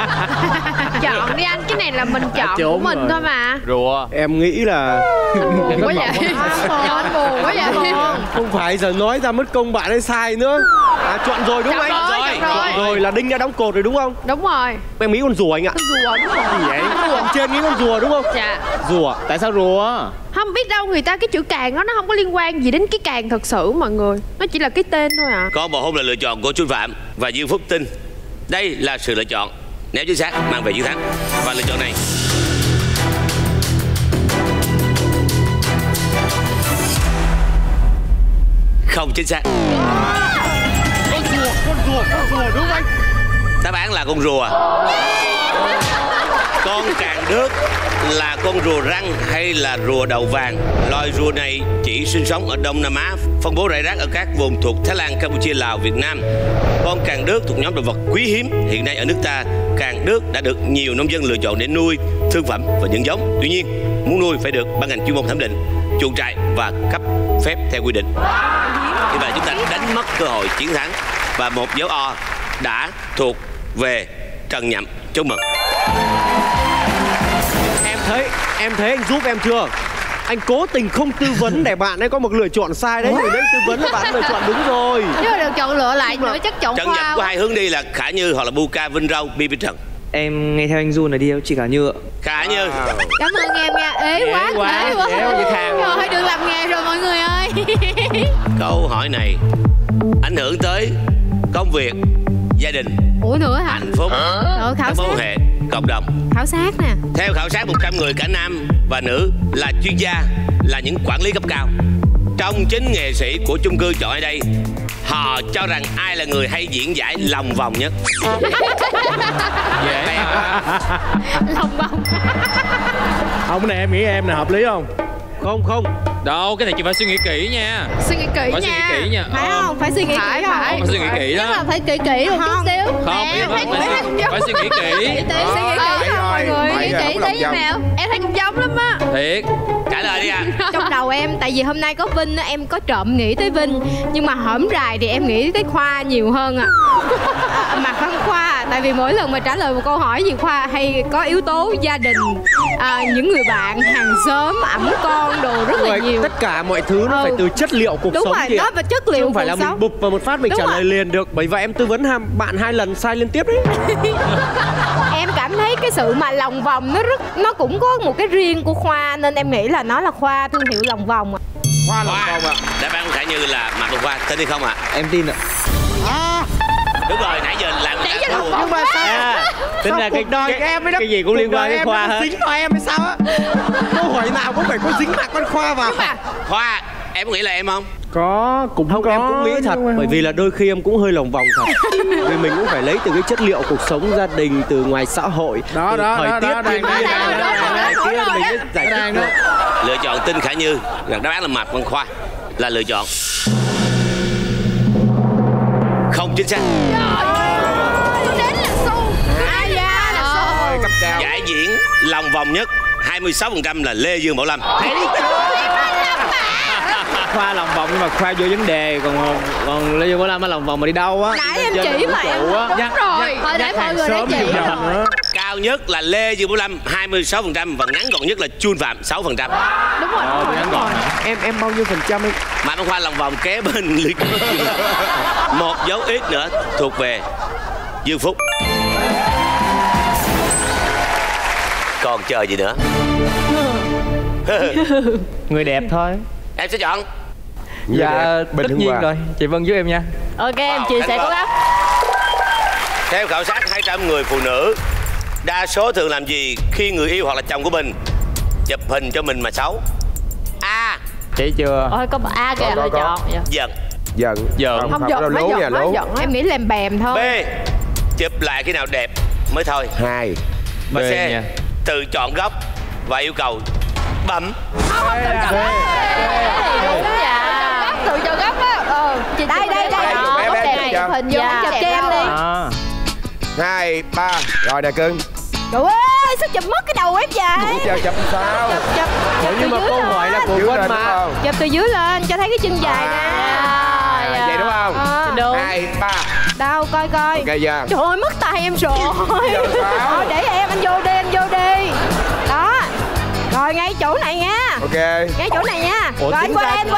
Chọn đi anh, cái này là mình chọn của mình thôi mà. Rùa. Em nghĩ là Buồn quá vậy. Anh buồn quá vậy. không phải giờ nói ra mất công bạn ấy sai nữa. Chọn rồi đúng không anh? Chọn rồi là Đinh đã đóng cột rồi đúng không? Đúng rồi. Em nghĩ con rùa anh ạ. Con rùa đúng rồi. Gì vậy? Trên nghĩ con rùa đúng không? Dạ. Rùa. Tại sao rùa? Không biết đâu, người ta cái chữ càng đó nó không có liên quan gì đến cái càng thật sự mọi người. Nó chỉ là cái tên thôi à. Con bò hung là lựa chọn của Xuân Phạm và Dương Phúc tin đây là sự lựa chọn nếu chính xác mang về chiến thắng. Và lựa chọn này không chính xác. Con rùa đúng không anh? Đáp án là con rùa. Con càng đước là con rùa răng hay là rùa đầu vàng. Loài rùa này chỉ sinh sống ở Đông Nam Á, phân bố rải rác ở các vùng thuộc Thái Lan, Campuchia, Lào, Việt Nam. Con càng đước thuộc nhóm động vật quý hiếm. Hiện nay ở nước ta, càng đước đã được nhiều nông dân lựa chọn để nuôi, thương phẩm và nhân giống. Tuy nhiên, muốn nuôi phải được ban ngành chuyên môn thẩm định, chuồng trại và cấp phép theo quy định. Như vậy chúng ta đánh mất cơ hội chiến thắng. Và một dấu O đã thuộc về Trần Nhậm. Chúc mừng. Em thấy anh giúp em chưa? Anh cố tình không tư vấn để bạn ấy có một lựa chọn sai đấy. Thì đấy tư vấn là bạn lựa chọn đúng rồi. Nếu mà được chọn lựa lại nữa chắc chọn Trần Khoa Nhậm có hai hướng đi là Khả Như hoặc là Buka, Vinh Râu, BB Trần. Em nghe theo anh Du này đi, chị Khả Như ạ. Khả Như. Cảm ơn em nha. Ế quá. Thôi đừng làm nghề rồi mọi người ơi. Câu hỏi này ảnh hưởng tới công việc, gia đình, Ủa nữa hả? hạnh phúc, khảo các mối sát. quan hệ, cộng đồng. Khảo sát nè. Theo khảo sát 100 người cả nam và nữ là chuyên gia, là những quản lý cấp cao. Trong 9 nghệ sĩ của chung cư chọn ở đây, họ cho rằng ai là người hay diễn giải lòng vòng nhất? Dễ. Lòng vòng. Không, cái này em nghĩ em này hợp lý không? Không. Đâu, cái này chị phải suy nghĩ kỹ nha. Suy nghĩ kỹ Phải suy nghĩ kỹ nha. Phải không? Phải suy nghĩ kỹ không? Phải suy nghĩ kỹ đó. Chắc là phải kỹ một chút xíu. Không, phải suy nghĩ kỹ. Suy nghĩ kỹ không mọi người? Suy nghĩ kỹ tí nào. Em thấy cũng giống lắm á. Thiệt. Trả lời đi ạ. Trong đầu em, tại vì hôm nay có Vinh á, em có trộm nghĩ tới Vinh. Nhưng mà hổm rày thì em nghĩ tới Khoa nhiều hơn mà không Khoa. Tại vì mỗi lần mà trả lời một câu hỏi gì Khoa hay có yếu tố gia đình, những người bạn, hàng xóm, ẵm con, đồ rất là nhiều. Tất cả mọi thứ nó phải từ chất liệu cuộc Đúng sống. rồi, nó phải chất liệu không phải cuộc là sống. mình bụp vào một phát mình Đúng trả rồi. lời liền được. Bởi vậy em tư vấn bạn 2 lần sai liên tiếp đấy. Em cảm thấy cái sự mà lòng vòng nó cũng có một cái riêng của Khoa, nên em nghĩ là nó là Khoa, thương hiệu lòng vòng. Khoa lòng vòng ạ. Đáp án của Khả Như là Mạc Văn Khoa. Tin hay không ạ? Em tin ạ. Đúng rồi, nãy giờ làm người ta thua. Nhưng mà sao? Tính ra cái gì cũng liên quan đến Khoa hết. Dính vào em hay sao á? Câu hỏi nào cũng phải có dính mặt con Khoa vào. Khoa, em có nghĩ là em không? Cũng không, em cũng nghĩ thật. Bởi vì là đôi khi em cũng hơi lòng vòng thật. Vì mình cũng phải lấy từ cái chất liệu cuộc sống, gia đình, từ ngoài xã hội, từ thời tiết thiên nhiên kia mình mới giải thích được. Lựa chọn tin Khả Như là đáp án là Mạc Văn Khoa là lựa chọn không chính xác. Đến là xu. Ai da là xu. Giải diễn lòng vòng nhất 26% là Lê Dương Bảo Lâm. Khoa lòng vòng nhưng mà Khoa vô vấn đề, còn Lê Dương Bảo Lâm lòng vòng mà đi đâu á. Nãy em chỉ mà em đúng rồi. Hồi nãy mọi người đã chỉ rồi. Cao nhất là Lê Dương Bảo Lâm 26% và ngắn gọn nhất là Chun Phạm 6%. Đúng rồi. Em bao nhiêu phần trăm em? Mạc Văn Khoa lòng vòng kế bên Lê. Một dấu ít nữa thuộc về Dương Phúc. Còn chờ gì nữa? Người đẹp thôi. Em sẽ chọn. Dạ, tất nhiên rồi. Chị Vân giúp em nha. Ok, chị sẽ cố gắng. Theo khảo sát 200 người phụ nữ, đa số thường làm gì khi người yêu hoặc là chồng của mình chụp hình cho mình mà xấu? A. Chị chưa? Ôi có A kìa lựa chọn. Giận. Giận. Không giận, mới giận, mới giận. Em nghĩ lèm bèm thôi. B. Chụp lại khi nào đẹp mới thôi. 2. Và B C. nha. Tự chọn góc và yêu cầu bấm. Không tự chọn góc. Đúng dạ. Tự chọn góc á. Chị đây. Góc đẹp chụp hình vô chụp cho em đi. 2, 3. Rồi nè cưng. Trời ơi, sao chụp mất cái đầu em vậy? Chụp sao? Chụp Nhưng mà câu hỏi là của Vân mà. Chụp từ dưới lên cho thấy cái chân dài nè. Vậy đúng không? Đúng. 2, 3. Đâu coi coi. Ok chưa? Trời ơi, mất tay em rồi. Sao? Thôi để em, anh vô đi. Đó. Rồi ngay chỗ này nha. Ok. Ngay chỗ này nha. Rồi anh qua đây.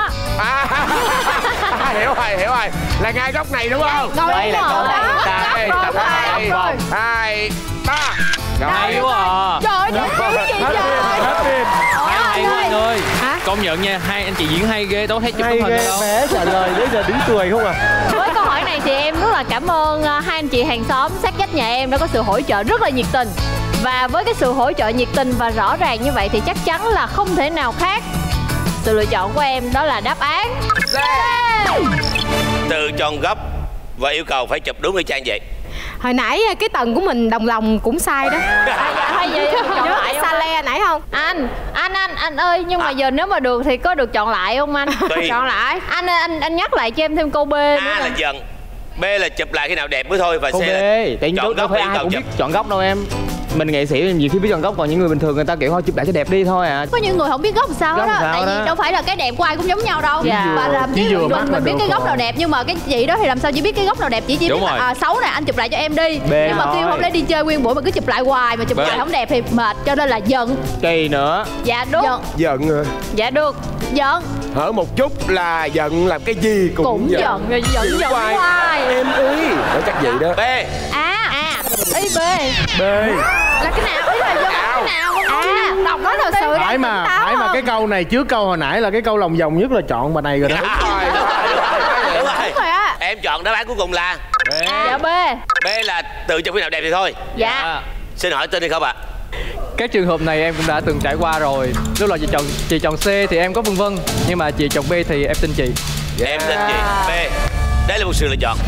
Hiểu rồi. Là ngay góc này đúng không? Ngồi Đây là câu này. Tập 2, 3. Hay quá à. Trời ơi, cái gì vậy? Hay quá anh ơi. Hả? Công nhận nha, hai anh chị diễn hay ghê, đâu thấy chụp tấm hình đâu. Bé trả lời bây giờ đứng cười không à? Với câu hỏi này thì em rất là cảm ơn hai anh chị hàng xóm sát vách nhà em đã có sự hỗ trợ rất là nhiệt tình. Và với cái sự hỗ trợ nhiệt tình và rõ ràng như vậy thì chắc chắn là không thể nào khác. Sự lựa chọn của em đó là đáp án C. Tự chọn góc và yêu cầu phải chụp đúng y chang vậy. Hồi nãy cái tầng của mình đồng lòng cũng sai đó. Hay gì chọn Nhớ lại cái xa le nãy không? Anh ơi, nhưng mà giờ nếu mà được thì có được chọn lại không anh? Chọn lại. Anh nhắc lại cho em thêm câu B nữa. A là giận, B là chụp lại khi nào đẹp mới thôi và Câu C B. là Tại chọn đâu góc phải và yêu ai cầu cũng biết chụp. chọn góc đâu em. Mình nghệ sĩ nhiều khi biết chọn góc, còn những người bình thường người ta kiểu thôi chụp lại cho đẹp đi thôi à. Có những người không biết góc làm sao đó, tại vì đâu phải là cái đẹp của ai cũng giống nhau đâu. Và làm chứ mình biết cái góc nào đẹp, nhưng mà cái chị đó thì làm sao chỉ biết cái góc nào đẹp, chỉ biết là xấu nè anh chụp lại cho em đi. Nhưng mà kêu hôm nay đi chơi nguyên buổi mà cứ chụp lại hoài mà chụp lại không đẹp thì mệt, cho nên là giận. Kỳ nữa. Dạ đúng. Giận. Dạ được. Giận. Hở một chút là giận, làm cái gì cũng giận. Giận hoài. Em ơi, đó chắc vậy đó. B. Ý B. B. Là cái nào? Ý là do cái nào? Đọc nói thật sự phải mà cái câu này trước câu hồi nãy là cái câu lòng vòng nhất là chọn bà này rồi đó. Đúng rồi. Em chọn đáp án cuối cùng là dạ B. B là tự chụp cái nào đẹp thì thôi. Dạ. Xin hỏi tên đi không ạ? Các trường hợp này em cũng đã từng trải qua rồi. Lúc là chị chọn C thì em có vân vân, nhưng mà chị chọn B thì em tin chị. Em tin chị. B. Đây là một sự lựa chọn.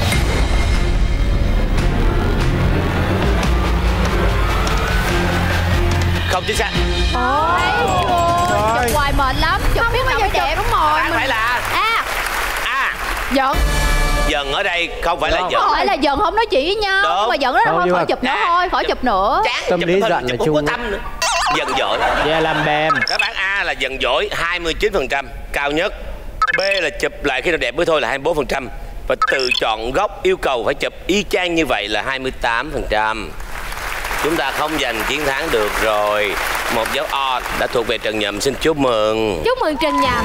Không chính xác. Chụp hoài mệt lắm. Chụp biết bao giờ đẹp. Đúng rồi. Phải là Giận. Giận ở đây không phải là giận. Không phải là giận, không nói chuyện với nhau. Nhưng mà giận đó thôi, khỏi chụp nữa thôi, khỏi chụp nữa. Tâm lý giận là chung. Giận dỗi. Dạ làm bèm. Đáp án A là giận dỗi 29%, cao nhất. B là chụp lại khi nào đẹp mới thôi là 24%. Và tự chọn góc yêu cầu phải chụp y chang như vậy là 28%. Chúng ta không giành chiến thắng được rồi. Một dấu O đã thuộc về Trần Nhậm, xin chúc mừng. Chúc mừng Trần Nhậm.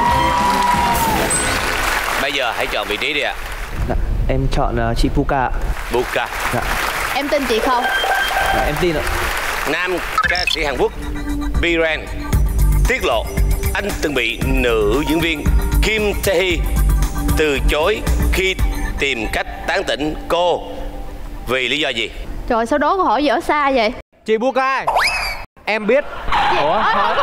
Bây giờ hãy chọn vị trí đi ạ. Dạ, em chọn chị Puka. Puka. Dạ. Em tin chị không? Dạ, em tin ạ. Nam ca sĩ Hàn Quốc Biren tiết lộ anh từng bị nữ diễn viên Kim Tae-hee từ chối khi tìm cách tán tỉnh cô vì lý do gì? Trời, sao đố câu hỏi dở xa vậy? Chị Puka, em biết. Ủa?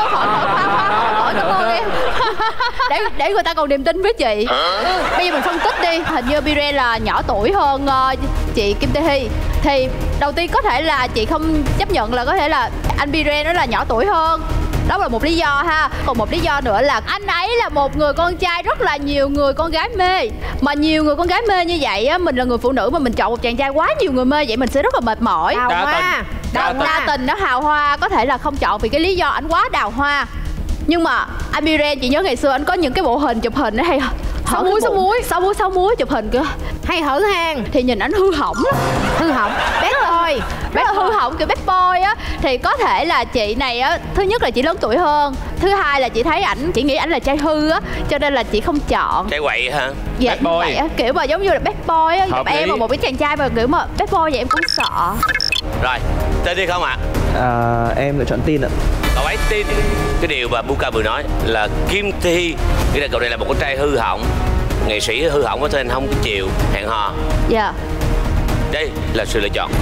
Để người ta còn niềm tin với chị. Bây giờ mình phân tích đi. Hình như Biren là nhỏ tuổi hơn chị Kim Tae-hee. Thì đầu tiên có thể là chị không chấp nhận là có thể là anh Biren đó là nhỏ tuổi hơn. Đó là một lý do ha. Còn một lý do nữa là anh ấy là một người con trai rất là nhiều người con gái mê. Mà nhiều người con gái mê như vậy á, mình là người phụ nữ mà mình chọn một chàng trai quá nhiều người mê vậy mình sẽ rất là mệt mỏi. Đa tình nó hào hoa, có thể là không chọn vì cái lý do anh quá đào hoa. Nhưng mà anh Biren, chị nhớ ngày xưa anh có những cái bộ hình chụp hình nó hay sáu muối chụp hình cơ, hay hở hang thì nhìn ảnh hư hỏng lắm. Hư hỏng bad boy, rất là hư hỏng kiểu bad boy á. Thì có thể là chị này á, thứ nhất là chị lớn tuổi hơn, thứ hai là chị thấy ảnh, chị nghĩ ảnh là trai hư á, cho nên là chị không chọn. Trai quậy hả? Dạ bad boy á, kiểu mà giống như là bad boy á. Gặp em mà một cái chàng trai mà kiểu mà bad boy vậy em cũng sợ. Rồi, tên đi không ạ? Em lựa chọn tin ạ. Cậu ấy tin cái điều mà Puka vừa nói là Kim Tae-hee, nghĩa là cậu này là một con trai hư hỏng, nghệ sĩ hư hỏng, có nên không chịu hẹn hò. Dạ. Đây là sự lựa chọn.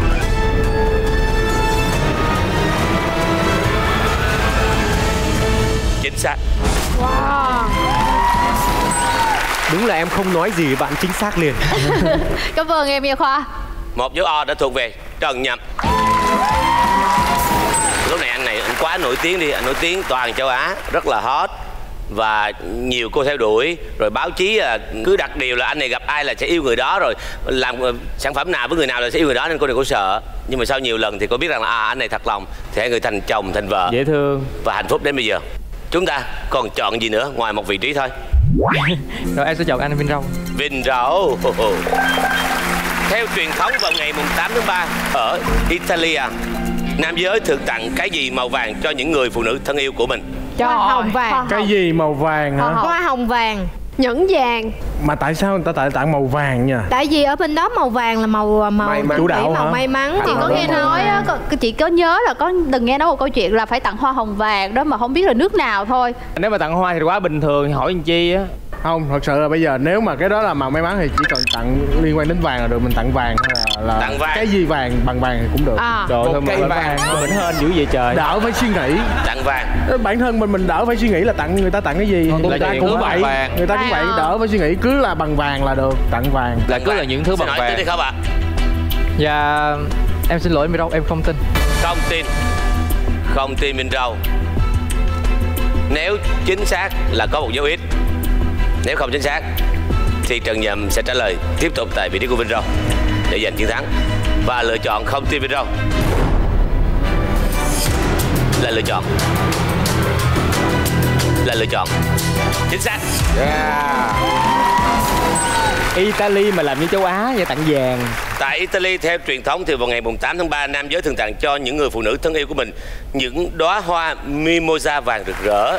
Chính xác. Wow. Đúng là em không nói gì, bạn chính xác liền. Cảm ơn em Nha Khoa. Một dấu O đã thuộc về Trần Nhậm. Lúc này anh quá nổi tiếng đi, anh nổi tiếng toàn châu Á, rất là hot và nhiều cô theo đuổi, rồi báo chí là cứ đặt điều là anh này gặp ai là sẽ yêu người đó, rồi làm sản phẩm nào với người nào là sẽ yêu người đó, nên cô này cô sợ. Nhưng mà sau nhiều lần thì cô biết rằng là anh này thật lòng thì hai người thành chồng thành vợ, dễ thương và hạnh phúc đến bây giờ. Chúng ta còn chọn gì nữa ngoài một vị trí thôi? Rồi em sẽ chọn anh Vinh Râu. Vinh Râu. Theo truyền thống vào ngày 8 tháng 3 ở Italia, nam giới thường tặng cái gì màu vàng cho những người phụ nữ thân yêu của mình? Hoa hồng vàng. Cái gì màu vàng hả? Hoa hồng vàng, nhẫn vàng. Mà tại sao người ta tặng màu vàng nha? Tại vì ở bên đó màu vàng là màu chủ đạo hả? Màu may mắn. Chị có nghe nói á, chị có nhớ là có từng nghe nói một câu chuyện là phải tặng hoa hồng vàng đó, mà không biết là nước nào thôi. Nếu mà tặng hoa thì quá bình thường, hỏi làm chi á. Không, thật sự là bây giờ nếu mà cái đó là màu may mắn thì chỉ cần tặng liên quan đến vàng là được. Mình tặng vàng hay là tặng vàng. Cái gì vàng bằng vàng thì cũng được. Trời ơi, cây vàng mình hơn dữ vậy trời. Đỡ phải suy nghĩ. Tặng vàng. Bản thân mình đỡ phải suy nghĩ là tặng người ta tặng cái gì. Người ta cũng vậy. Người ta cũng vậy, đỡ phải suy nghĩ, cứ là bằng vàng là được, tặng vàng. Là cứ là những thứ bằng vàng. Tin không ạ? Dạ em xin lỗi Vinh Râu, em không tin. Không tin. Không tin Vinh Râu. Nếu chính xác là có một dấu ít. Nếu không chính xác thì Trần Nhậm sẽ trả lời tiếp tục tại vị trí của Vinh Râu để giành chiến thắng và lựa chọn không tin Vinh Râu. là lựa chọn chính xác. Italy mà làm như châu Á vậy, tặng vàng. Tại Italy, theo truyền thống thì vào ngày 8 tháng 3, nam giới thường tặng cho những người phụ nữ thân yêu của mình những đóa hoa mimosa vàng rực rỡ.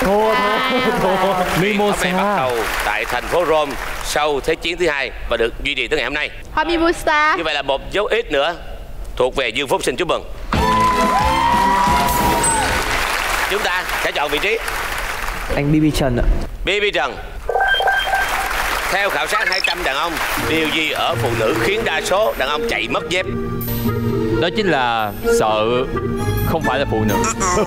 Mimosa bắt đầu tại thành phố Rome sau Thế chiến thứ hai và được duy trì tới ngày hôm nay. Hoa mimosa. Như vậy là một dấu ít nữa thuộc về Dương Phúc. Xin chúc mừng. Chúng ta sẽ chọn vị trí. Anh BB Trần ạ. BB Trần. Theo khảo sát 200 đàn ông, điều gì ở phụ nữ khiến đa số đàn ông chạy mất dép? Đó chính là sợ không phải là phụ nữ.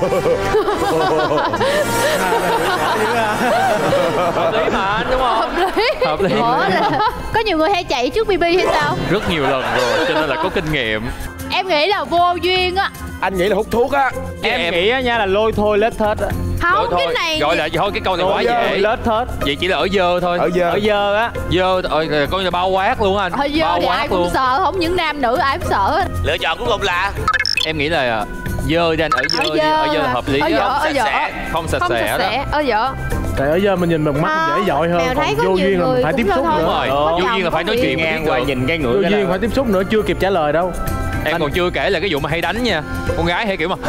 Hợp lý mà anh, đúng không? Hợp lý. Có nhiều người hay chạy trước BB hay sao? Rất nhiều lần rồi, cho nên là có kinh nghiệm. Em nghĩ là vô duyên á. Anh nghĩ là hút thuốc á. Em nghĩ á nha là lôi thôi lết hết á. Không, thôi, cái này gọi là thôi cái câu này quá dễ. Lết hết. Vậy chỉ là ở dơ thôi. Ở dơ á. Dơ, coi như là bao quát luôn anh. Ở dơ thì ai cũng sợ, không những nam nữ ai cũng sợ. Lựa chọn cuối cùng là em nghĩ là dơ đi anh, ở dơ đi, ở dơ là hợp lý. Không sạch sẽ đó. Ở dơ. Tại ở giờ mình nhìn bằng mắt dễ dội hơn, còn vô duyên là mình phải tiếp xúc nữa. Đúng rồi, vô duyên là phải nói chuyện ngang qua nhìn cái ngưỡng. Vô duyên phải tiếp xúc nữa, chưa kịp trả lời đâu. Em còn chưa kể là cái vụ mà hay đánh nha. Con gái hay kiểu mà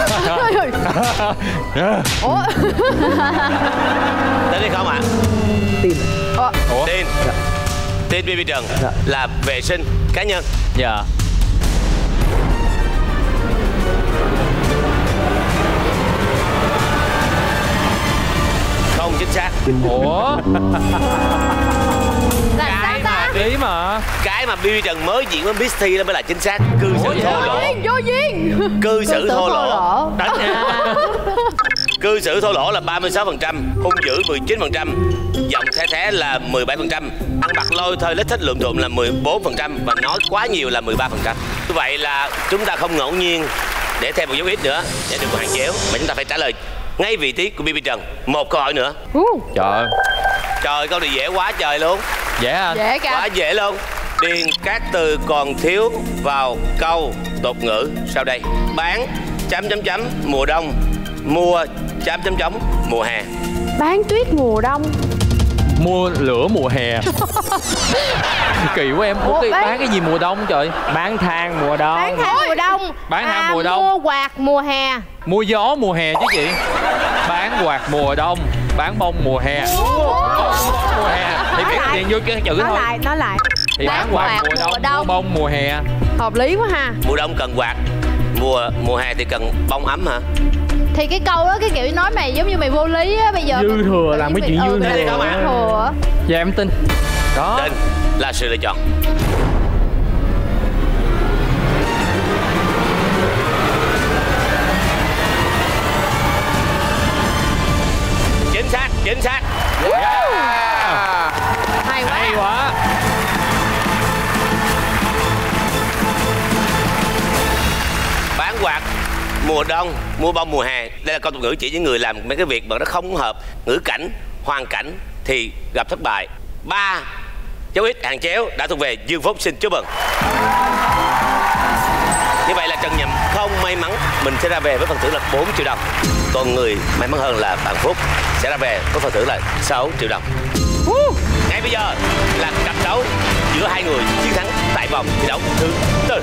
Ủa? Tên đi không ạ? Tin. Tin. Tin BB Trần là vệ sinh cá nhân. Dạ. Không chính xác. Ủa? Cái mà lý mà. Cái mà BB Trần mới diễn với Miss Thi đó mới là chính xác. Cư xử thô lỗ. Vô duyên. Cư xử thô lỗ. Đánh nha. Cư xử thô lỗ là 36%, hung dữ 19%, giọng the thé là 17%, ăn mặc lôi thôi lết thích lượm thượm là 14% và nói quá nhiều là 13%. Như vậy là chúng ta không ngẫu nhiên để thêm một dấu ít nữa để được một hàng chéo, mà chúng ta phải trả lời ngay vị trí của BB Trần. Một câu hỏi nữa. Trời. Trời, câu này dễ quá trời luôn. Dễ anh. Dễ cả. Quá dễ luôn. Điền các từ còn thiếu vào câu tục ngữ sau đây. Bán mùa đông, mua mùa hè. Bán tuyết mùa đông. Mua lửa mùa hè. Kỳ quá em. Bán cái gì mùa đông trời? Bán than mùa đông. Bán than mùa đông. Bán than mùa đông. Mua quạt mùa hè. Mua gió mùa hè chứ chị. Bán quạt mùa đông. Bán bông mùa hè. Mùa hè thì biết tiền vô cái chữ thôi. Nói lại. Thì bán quạt mùa đông, mua bông mùa hè. Hợp lý quá ha. Mùa đông cần quạt, mùa hè thì cần bông ấm hả? Thì cái câu đó cái kiểu nói mày giống như mày vô lý á, bây giờ dư thừa làm cái chuyện dư thừa. Dạ em tin. Đó. Tin là sự lựa chọn. Chính xác. Hay quá. Hay quá. Bán quạt mùa đông, mua bông mùa hè. Đây là câu tục ngữ chỉ những người làm mấy cái việc mà nó không hợp ngữ cảnh, hoàn cảnh thì gặp thất bại. 3 dấu ít hàng chéo đã thuộc về Dương Phúc. Xin chúc mừng. Như vậy là Trần Nhậm không may mắn, mình sẽ ra về với phần thưởng là 4 triệu đồng. Còn người may mắn hơn là bạn Phúc sẽ ra về với phần thưởng là 6 triệu đồng. Ngay bây giờ là cặp đấu giữa hai người chiến thắng tại vòng thi đấu thứ 4.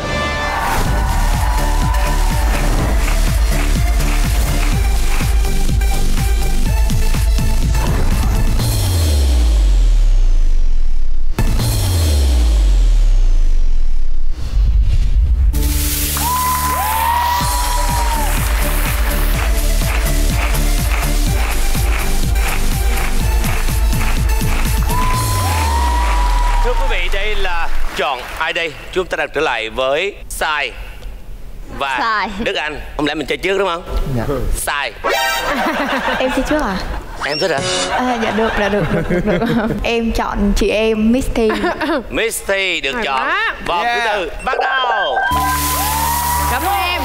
Thưa quý vị, đây là chọn ai đây? Chúng ta đang trở lại với Sai và Sai. Đức Anh. Không lẽ mình chơi trước đúng không? Dạ. Sai. Em thích trước à? Em thích hả? Dạ được. Em chọn chị em Miss Thi. Miss Thi được chọn. Vòng thứ 4 bắt đầu. Cảm ơn em.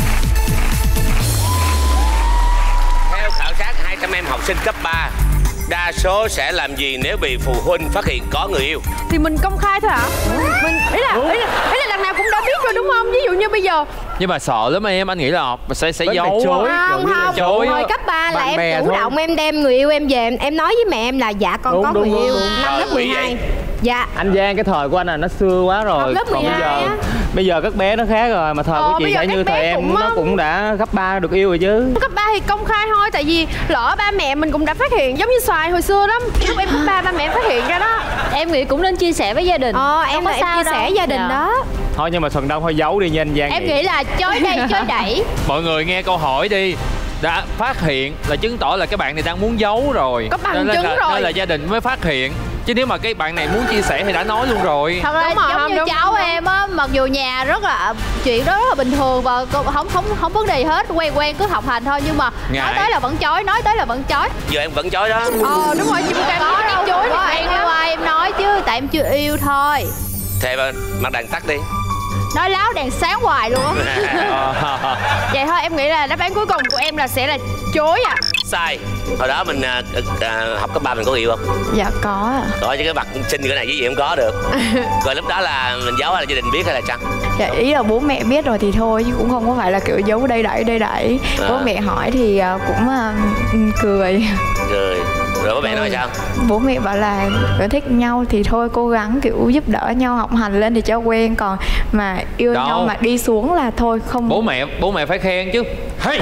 Theo khảo sát 200 em học sinh cấp 3 đa số sẽ làm gì nếu bị phụ huynh phát hiện có người yêu? Thì mình công khai thôi hả? Mình ý là lần nào cũng đã biết rồi đúng không? Ví dụ như bây giờ. Nhưng mà sợ lắm em, anh nghĩ là sẽ giấu. Không, hồi cấp 3 là em chủ động em đem người yêu em về, em nói với mẹ em là dạ con có người yêu năm lớp 12. Dạ. Anh Giang, cái thời của anh là nó xưa quá rồi. Lớp 12 bây giờ các bé nó khác rồi, mà thời của chị phải như thời em nó cũng đã cấp 3 được yêu rồi chứ. Cấp 3 thì công khai thôi, tại vì lỡ ba mẹ mình cũng đã phát hiện, giống như Xoài hồi xưa lắm. Lúc em cấp 3 ba mẹ phát hiện ra đó. Em nghĩ cũng nên chia sẻ với gia đình. Em chia sẻ gia đình đó. Thôi nhưng mà phần đông thôi giấu đi nha anh Giang. Em nghĩ là chối đây chối đẩy. Mọi người nghe câu hỏi đi. Đã phát hiện là chứng tỏ là cái bạn này đang muốn giấu rồi. Có bằng chứng rồi. Nên là gia đình mới phát hiện. Chứ nếu mà cái bạn này muốn chia sẻ thì đã nói luôn rồi. Thật ra giống như cháu em á, mặc dù nhà rất là chuyện đó rất là bình thường và không vấn đề hết, quen cứ học hành thôi, nhưng mà nói tới là vẫn chối, nói tới là vẫn chối. Giờ em vẫn chối đó. Đúng rồi, chứ có đâu chối thì em qua em nói chứ, tại em chưa yêu thôi. Thế mà mặt đàn tắt đi. Nói láo đèn sáng hoài luôn á. Vậy thôi em nghĩ là đáp án cuối cùng của em là sẽ là chối à. Sai. Hồi đó mình học cấp 3 mình có yêu không? Dạ có ạ. Rồi chứ cái mặt xinh như cái này với gì không có được. Rồi lúc đó là mình giấu hay là gia đình biết hay là chăng? Dạ ý là bố mẹ biết rồi thì thôi, chứ cũng không có phải là kiểu giấu đây đẩy. Bố mẹ hỏi thì cũng cười. Rồi bố mẹ nói sao? Bố mẹ bảo là nếu thích nhau thì thôi cố gắng kiểu giúp đỡ nhau học hành lên thì cho quen, còn mà yêu nhau mà đi xuống là thôi không. Bố mẹ phải khen chứ. Hey.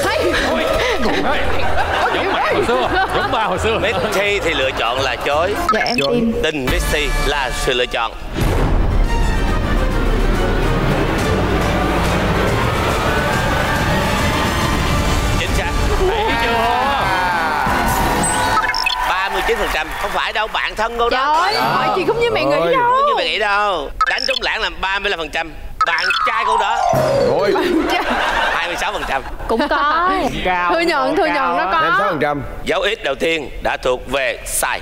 Giống mẹ hồi xưa, giống ba hồi xưa. Missy thì lựa chọn là chối. Dạ em tin Missy là sự lựa chọn. Chính xác. Thấy chưa? 39%. Không phải đâu, bạn thân cô đó. Trời ơi, hỏi chị không như mẹ nghĩ đâu. Không như mẹ nghĩ đâu. Đánh trúng lãng là 35%. Bạn trai cô đó. Ôi. 26%. Cũng có. Cao. Thừa nhận nó có. 56%. Dấu ít đầu tiên đã thuộc về sai.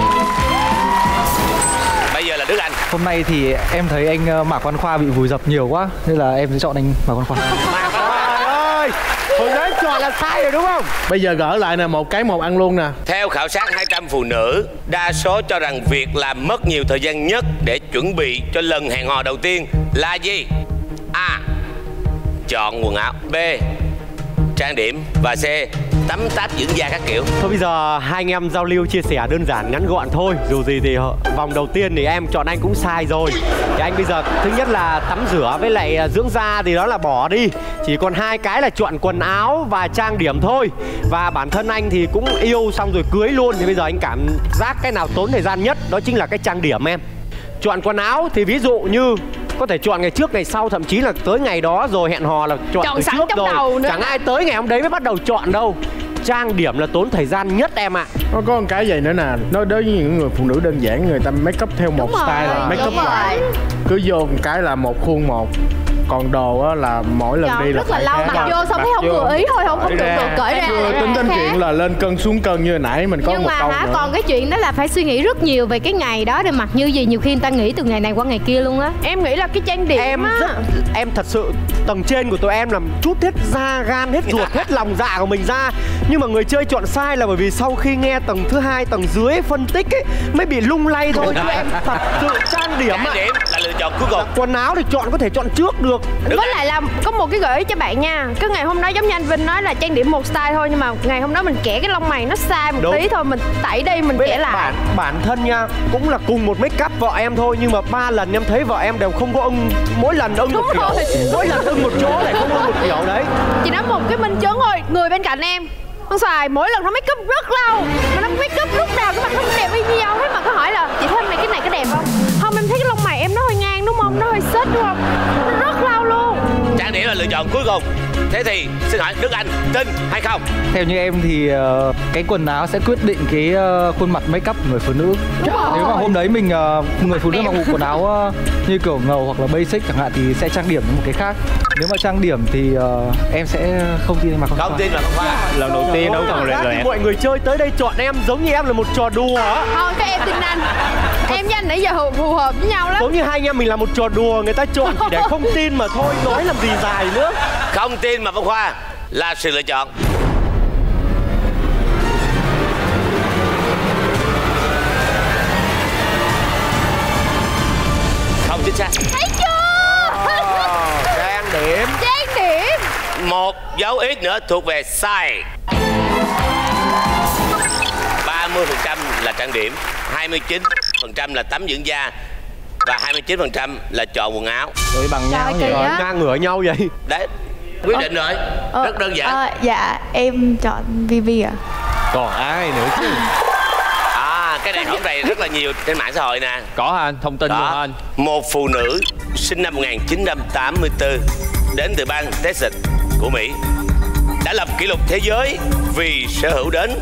Bây giờ là Đức Anh. Hôm nay thì em thấy anh Mạc Văn Khoa bị vùi dập nhiều quá, nên là em sẽ chọn anh Mạc Văn Khoa. Mạc Văn Khoa ơi, hồi nãy chọn là sai rồi đúng không? Bây giờ gỡ lại nè, một cái một ăn luôn nè. Theo khảo sát 200 phụ nữ, đa số cho rằng việc làm mất nhiều thời gian nhất để chuẩn bị cho lần hẹn hò đầu tiên là gì? A. Chọn quần áo. B. Trang điểm. Và C. Tắm táp dưỡng da các kiểu. Thôi bây giờ hai anh em giao lưu chia sẻ đơn giản ngắn gọn thôi. Dù gì thì vòng đầu tiên thì em chọn anh cũng sai rồi. Thì anh bây giờ thứ nhất là tắm rửa với lại dưỡng da thì đó là bỏ đi. Chỉ còn hai cái là chọn quần áo và trang điểm thôi. Và bản thân anh thì cũng yêu xong rồi cưới luôn. Thì bây giờ anh cảm giác cái nào tốn thời gian nhất đó chính là cái trang điểm em. Chọn quần áo thì ví dụ như có thể chọn ngày trước ngày sau, thậm chí là tới ngày đó rồi hẹn hò là chọn từ trước rồi. Chẳng ai tới ngày hôm đấy mới bắt đầu chọn đâu. Trang điểm là tốn thời gian nhất em ạ. Nó có một cái vậy nữa nè, nó đối với những người phụ nữ đơn giản, người ta make up theo một style là make up lại. Cứ vô một cái là một khuôn một. Còn đồ á là mỗi lần đi là rất là lâu, mặc vô xong thấy không vừa ý thôi, không được cởi ra. Tính đến chuyện là lên cân xuống cân như hồi nãy mình có một câu nữa. Còn cái chuyện đó là phải suy nghĩ rất nhiều về cái ngày đó để mặc như gì, nhiều khi người ta nghĩ từ ngày này qua ngày kia luôn á. Em nghĩ là cái trang điểm em thật sự tầng trên của tụi em là chút hết da gan, hết ruột, hết lòng dạ của mình ra. Nhưng mà người chơi chọn sai là bởi vì sau khi nghe tầng thứ hai, tầng dưới phân tích ấy mới bị lung lay thôi. Chứ em thật sự trang điểm là lựa chọn cuối cùng. Quần áo thì chọn có thể chọn trước được. Với lại là có một cái gợi ý cho bạn nha. Cái ngày hôm đó giống như anh Vinh nói là trang điểm một style thôi, nhưng mà ngày hôm đó mình kẻ cái lông mày nó sai một tí thôi, mình tẩy đi mình kẻ lại. Bản thân nha, cũng là cùng một make up vợ em thôi, nhưng mà 3 lần em thấy vợ em đều không có ưng, mỗi lần ưng một kiểu, mỗi lần ưng một chỗ lại không ưng một kiểu đấy. Chỉ nói một cái minh chứng thôi, người bên cạnh em con Xoài mỗi lần nó make up rất lâu, mà nó make up lúc nào cái mặt nó cũng đẹp y như nhau hết, mà có hỏi là chị thấy hôm nay cái này có đẹp không? Không, em thấy cái lông mày em nó hơi ngang đúng không? Nó hơi xết đúng không? Nó rất lâu luôn. Trang điểm là lựa chọn cuối cùng. Thế thì xin hỏi Đức Anh tin hay không? Theo như em thì cái quần áo sẽ quyết định cái khuôn mặt make up của người phụ nữ. Nếu mà hôm đấy mình người phụ nữ mặc quần áo như kiểu ngầu hoặc là basic chẳng hạn thì sẽ trang điểm một cái khác. Nếu mà trang điểm thì em sẽ không tin mà không tin là không phải. Lần đầu tiên đâu còn luyện luyện. Mọi người chơi tới đây chọn em giống như em là một trò đùa á. Thôi các em tin anh. Em với anh nãy giờ phù hợp với nhau lắm. Giống như hai anh em mình là một trò đùa, người ta chọn chỉ để không tin mà thôi, nói làm gì dài nữa. Không tin mà Văn Khoa là sự lựa chọn. chính xác. Thấy chưa? Trang điểm. Trang điểm. Một dấu ít nữa thuộc về sai. 30% là trang điểm, 29% là tắm dưỡng da và 29% là chọn quần áo. Rồi bằng nhau vậy rồi, ngang ngửa nhau vậy. Đấy, quyết định rồi. Rất đơn giản. Dạ em chọn VV ạ. Còn ai nữa chứ? Cái này hôm nay rất là nhiều trên mạng xã hội nè. Có hả anh? Thông tin luôn hả anh? Một phụ nữ sinh năm 1984 đến từ bang Texas của Mỹ đã lập kỷ lục thế giới vì sở hữu đến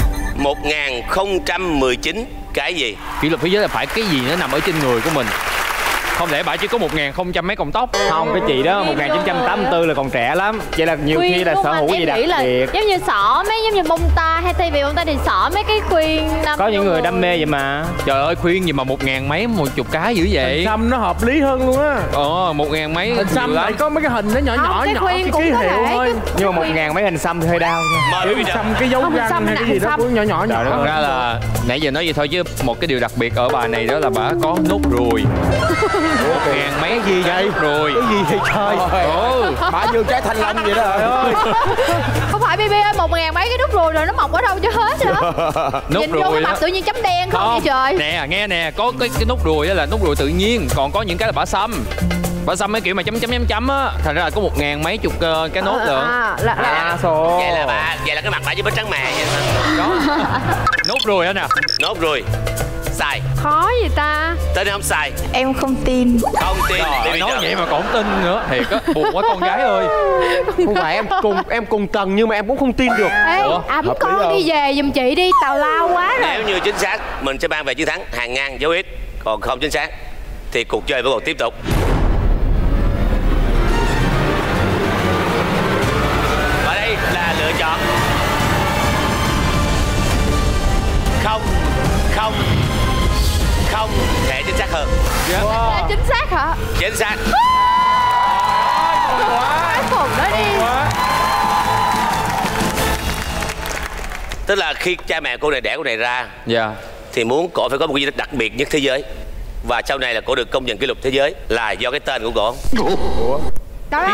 1019 cái gì? Kỷ lục thế giới là phải cái gì nó nằm ở trên người của mình. Không lẽ bà chỉ có 1000 mấy cọng tóc? Không, cái chị đó 1984 là còn trẻ lắm. Vậy là nhiều khi là sở hữu gì đặc biệt. Giống như xỏ mấy, giống như bông ta hay thay vì bông ta thì xỏ mấy cái khuyên. Có những người đam mê vậy mà. Trời ơi, khuyên gì mà 1000 mấy, 10 cái dữ vậy? Hình xăm nó hợp lý hơn luôn á. 1000 mấy. Hình xăm này có mấy cái hình nó nhỏ nhỏ cái ký hiệu thôi. Nhưng mà 1000 mấy hình xăm thì hơi đau nha. Hình xăm cái dấu răng hay cái gì đó cũng nhỏ nhỏ. Thật ra là nãy giờ nói vậy thôi chứ một cái điều đặc biệt ở bài này đó là bà có nốt ruồi. 1000 mấy gì vậy? Rồi. Cái gì vậy trời? Bao nhiêu trái thanh long vậy đó trời ơi. Không phải BB ơi, 1000 mấy cái nút ruồi rồi nó mọc ở đâu cho hết vậy đó. Nhìn vô cái mặt tự nhiên chấm đen không vậy trời? Nè, nghe nè, có cái nút ruồi đó là nút ruồi tự nhiên, còn có những cái là bả xăm. Bả xăm mấy kiểu mà chấm á, thành ra là có 1000 mấy chục cái nốt nữa. Vậy là cái mặt bả với bánh trắng mè vậy mà. Đó. Nốt ruồi đó nè. Nốt ruồi. Sai. Khó gì ta? Tên không sai. Em không tin. Không tin. Trời, nói vậy mà còn không tin nữa. Thiệt á, buồn quá con gái ơi. Không phải em cùng tầng nhưng mà em cũng không tin được. Ê, ẵm con đi về giùm chị đi, tào lao quá rồi. Nếu như chính xác, mình sẽ mang về chiến thắng hàng ngang dấu ít. Còn không chính xác thì cuộc chơi vẫn còn tiếp tục. Và đây là lựa chọn. Không thể chính xác hơn. Chính xác hả? Chính xác. Cái phần đó đi. Tức là khi cha mẹ cô này đẻ cô này ra, thì muốn cổ phải có một cái gì đặc biệt nhất thế giới. Và sau này là cổ được công nhận kỷ lục thế giới là do cái tên của cổ. Đó.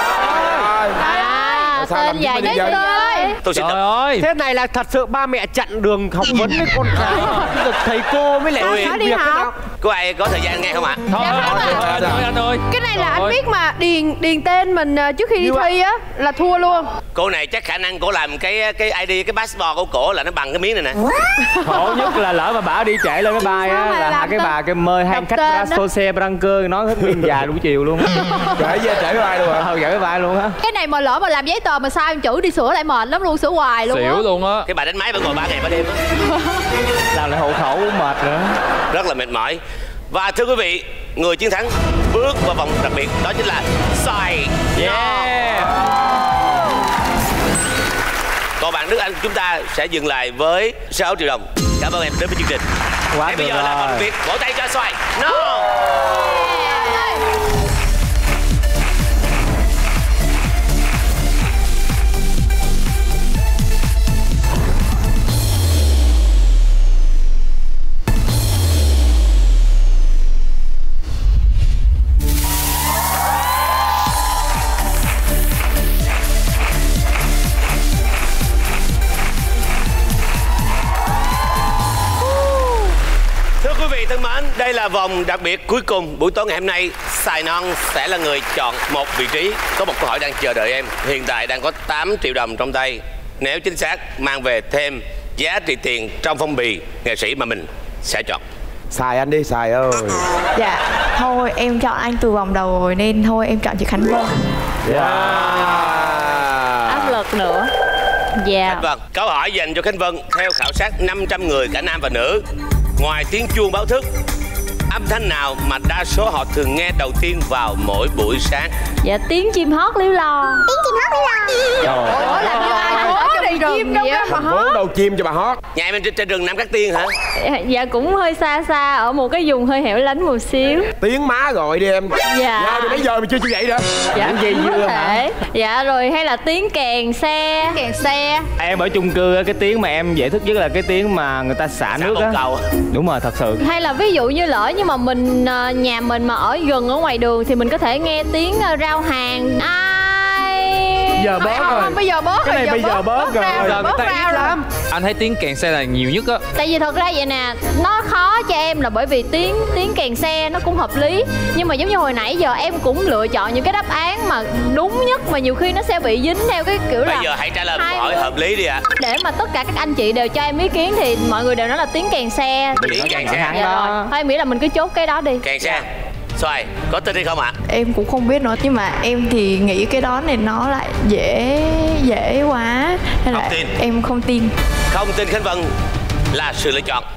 Tên dài nhất ơi. Tôi xin ơi. Thế này là thật sự ba mẹ chặn đường học vấn với con gái. Được thầy cô mới lại đi học. Có ai có thời gian nghe không ạ? Thôi anh ơi. Cái này là anh biết mà điền tên mình trước khi đi thi á là thua luôn. Cô này chắc khả năng cổ làm cái ID, cái passport của cổ là nó bằng cái miếng này nè. Khổ nhất là lỡ mà bà đi trễ lên cái bài á là cái bà cái mời hai khách Brasose Branker nói hết nguyên dài buổi chiều luôn. Trễ bài luôn hả? Trễ bài luôn á. Cái này mà lỡ mà làm giấy tờ mà sai chữ đi sửa lại mệt lắm luôn, sửa hoài luôn. Xỉu luôn á. Cái bà đánh máy vẫn ngồi 3 ngày 3 đêm á. Làm lại hộ khẩu mệt nữa. Rất là mệt mỏi. Và thưa quý vị, người chiến thắng bước vào vòng đặc biệt đó chính là Sài. Còn bạn Đức Anh chúng ta sẽ dừng lại với 6 triệu đồng. Cảm ơn em đến với chương trình. Quá bây giờ là vòng đặc biệt, vỗ tay cho Xoài. Thân mến, đây là vòng đặc biệt cuối cùng buổi tối ngày hôm nay. Sài Non sẽ là người chọn một vị trí. Có một câu hỏi đang chờ đợi em. Hiện tại đang có 8 triệu đồng trong tay. Nếu chính xác mang về thêm giá trị tiền trong phong bì nghệ sĩ mà mình sẽ chọn. Xài anh đi, Xài ơi. Dạ, thôi em chọn anh từ vòng đầu rồi nên thôi em chọn chị Khánh Vân. Áp lực nữa. Khánh Vân, câu hỏi dành cho Khánh Vân. Theo khảo sát 500 người cả nam và nữ, ngoài tiếng chuông báo thức, âm thanh nào mà đa số họ thường nghe đầu tiên vào mỗi buổi sáng? Dạ tiếng chim hót líu lo. Tiếng chim hót líu lo. Ủa làm như ai nói cho ngoài rừng vậy á. Thành phố đâu chim cho bà hót. Nhà em trên rừng Nam Cát Tiên hả? Dạ cũng hơi xa xa, ở một cái vùng hơi hẻo lánh một xíu. Tiếng má gọi đi em. Dạ. Rồi nãy giờ mà chưa dậy nữa. Dạ gì có vừa thể. Dạ rồi hay là tiếng kèn xe. Kèn xe. Em ở chung cư á, cái tiếng mà em dễ thức nhất là cái tiếng mà người ta xả nước á. Đúng rồi, thật sự. Hay là ví dụ như lỡ nhưng mà mình nhà mình mà ở gần ở ngoài đường thì mình có thể nghe tiếng rao hàng. Giờ bớt rồi. Bây giờ bớt cái này bây giờ bớt rồi. Giờ người ta ít lắm. Anh thấy tiếng kèn xe là nhiều nhất á. Tại vì thật ra vậy nè, nó khó cho em là bởi vì tiếng kèn xe nó cũng hợp lý. Nhưng mà giống như hồi nãy giờ em cũng lựa chọn những cái đáp án mà đúng nhất, mà nhiều khi nó sẽ bị dính theo cái kiểu là bây giờ hãy trả lời câu hỏi hợp lý đi ạ. Để mà tất cả các anh chị đều cho em ý kiến thì mọi người đều nói là tiếng kèn xe. Tiếng kèn xe. Dạ rồi. Thôi em nghĩ là mình cứ chốt cái đó đi. Kèn xe. Xoài, có tin hay không ạ? Em cũng không biết nữa, nhưng mà em thì nghĩ cái đó này nó lại dễ quá nên là tin. em không tin. Không tin Khánh Vân là sự lựa chọn.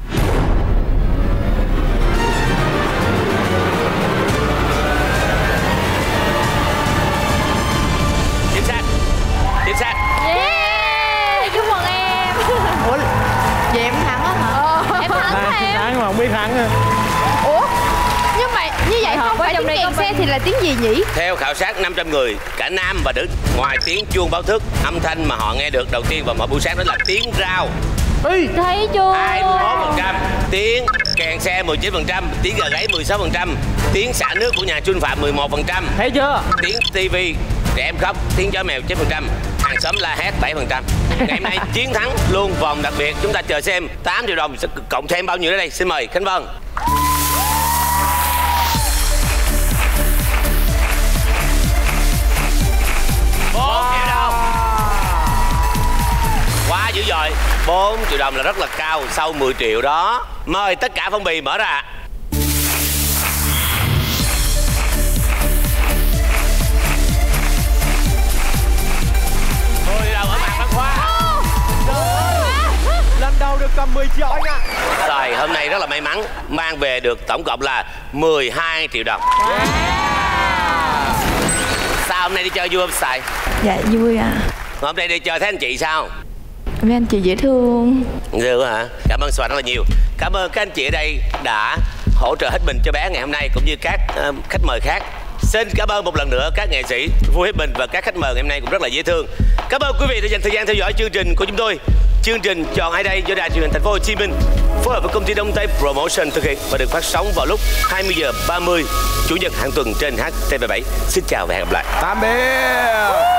Chính xác. Chính xác. Yeah, chúc mừng em. Ủa, vậy em thắng á hả? Em thắng em. Thắng mà không biết thắng. Ủa? Nhưng mà như vậy không phải tiếng kèn xe thì là tiếng gì nhỉ? Theo khảo sát 500 người, cả nam và nữ, ngoài tiếng chuông báo thức, âm thanh mà họ nghe được đầu tiên vào mỗi buổi sáng đó là tiếng rao. Thấy chưa? 21%, tiếng kèn xe 19%, tiếng gà gáy 16%, tiếng xả nước của nhà Chuân Phạm 11%. Thấy chưa? Tiếng tivi, trẻ em khóc, tiếng chó mèo 9%, hàng xóm la hét 7%. Ngày hôm nay chiến thắng luôn vòng đặc biệt, chúng ta chờ xem 8 triệu đồng sẽ cộng thêm bao nhiêu nữa đây. Xin mời Khánh Vân. Quá dữ dội. 4 triệu đồng là rất là cao sau 10 triệu đó. Mời tất cả phong bì mở ra. Lần đầu được cầm 10 triệu anh ạ. Rồi hôm nay rất là may mắn mang về được tổng cộng là 12 triệu đồng. Sao hôm nay đi chơi vui không Sài? Dạ vui à. Hôm nay đi chơi thấy anh chị sao? Mấy anh chị dễ thương. Được hả? Cảm ơn Xoài rất là nhiều. Cảm ơn các anh chị ở đây đã hỗ trợ hết mình cho bé ngày hôm nay cũng như các khách mời khác. Xin cảm ơn một lần nữa các nghệ sĩ vui hết mình và các khách mời ngày hôm nay cũng rất là dễ thương. Cảm ơn quý vị đã dành thời gian theo dõi chương trình của chúng tôi. Chương trình Chọn Ai Đây do Đài Truyền hình Thành phố Hồ Chí Minh phối hợp với công ty Đông Tây Promotion thực hiện và được phát sóng vào lúc 20h30 Chủ nhật hàng tuần trên HTV7. Xin chào và hẹn gặp lại. Tạm biệt.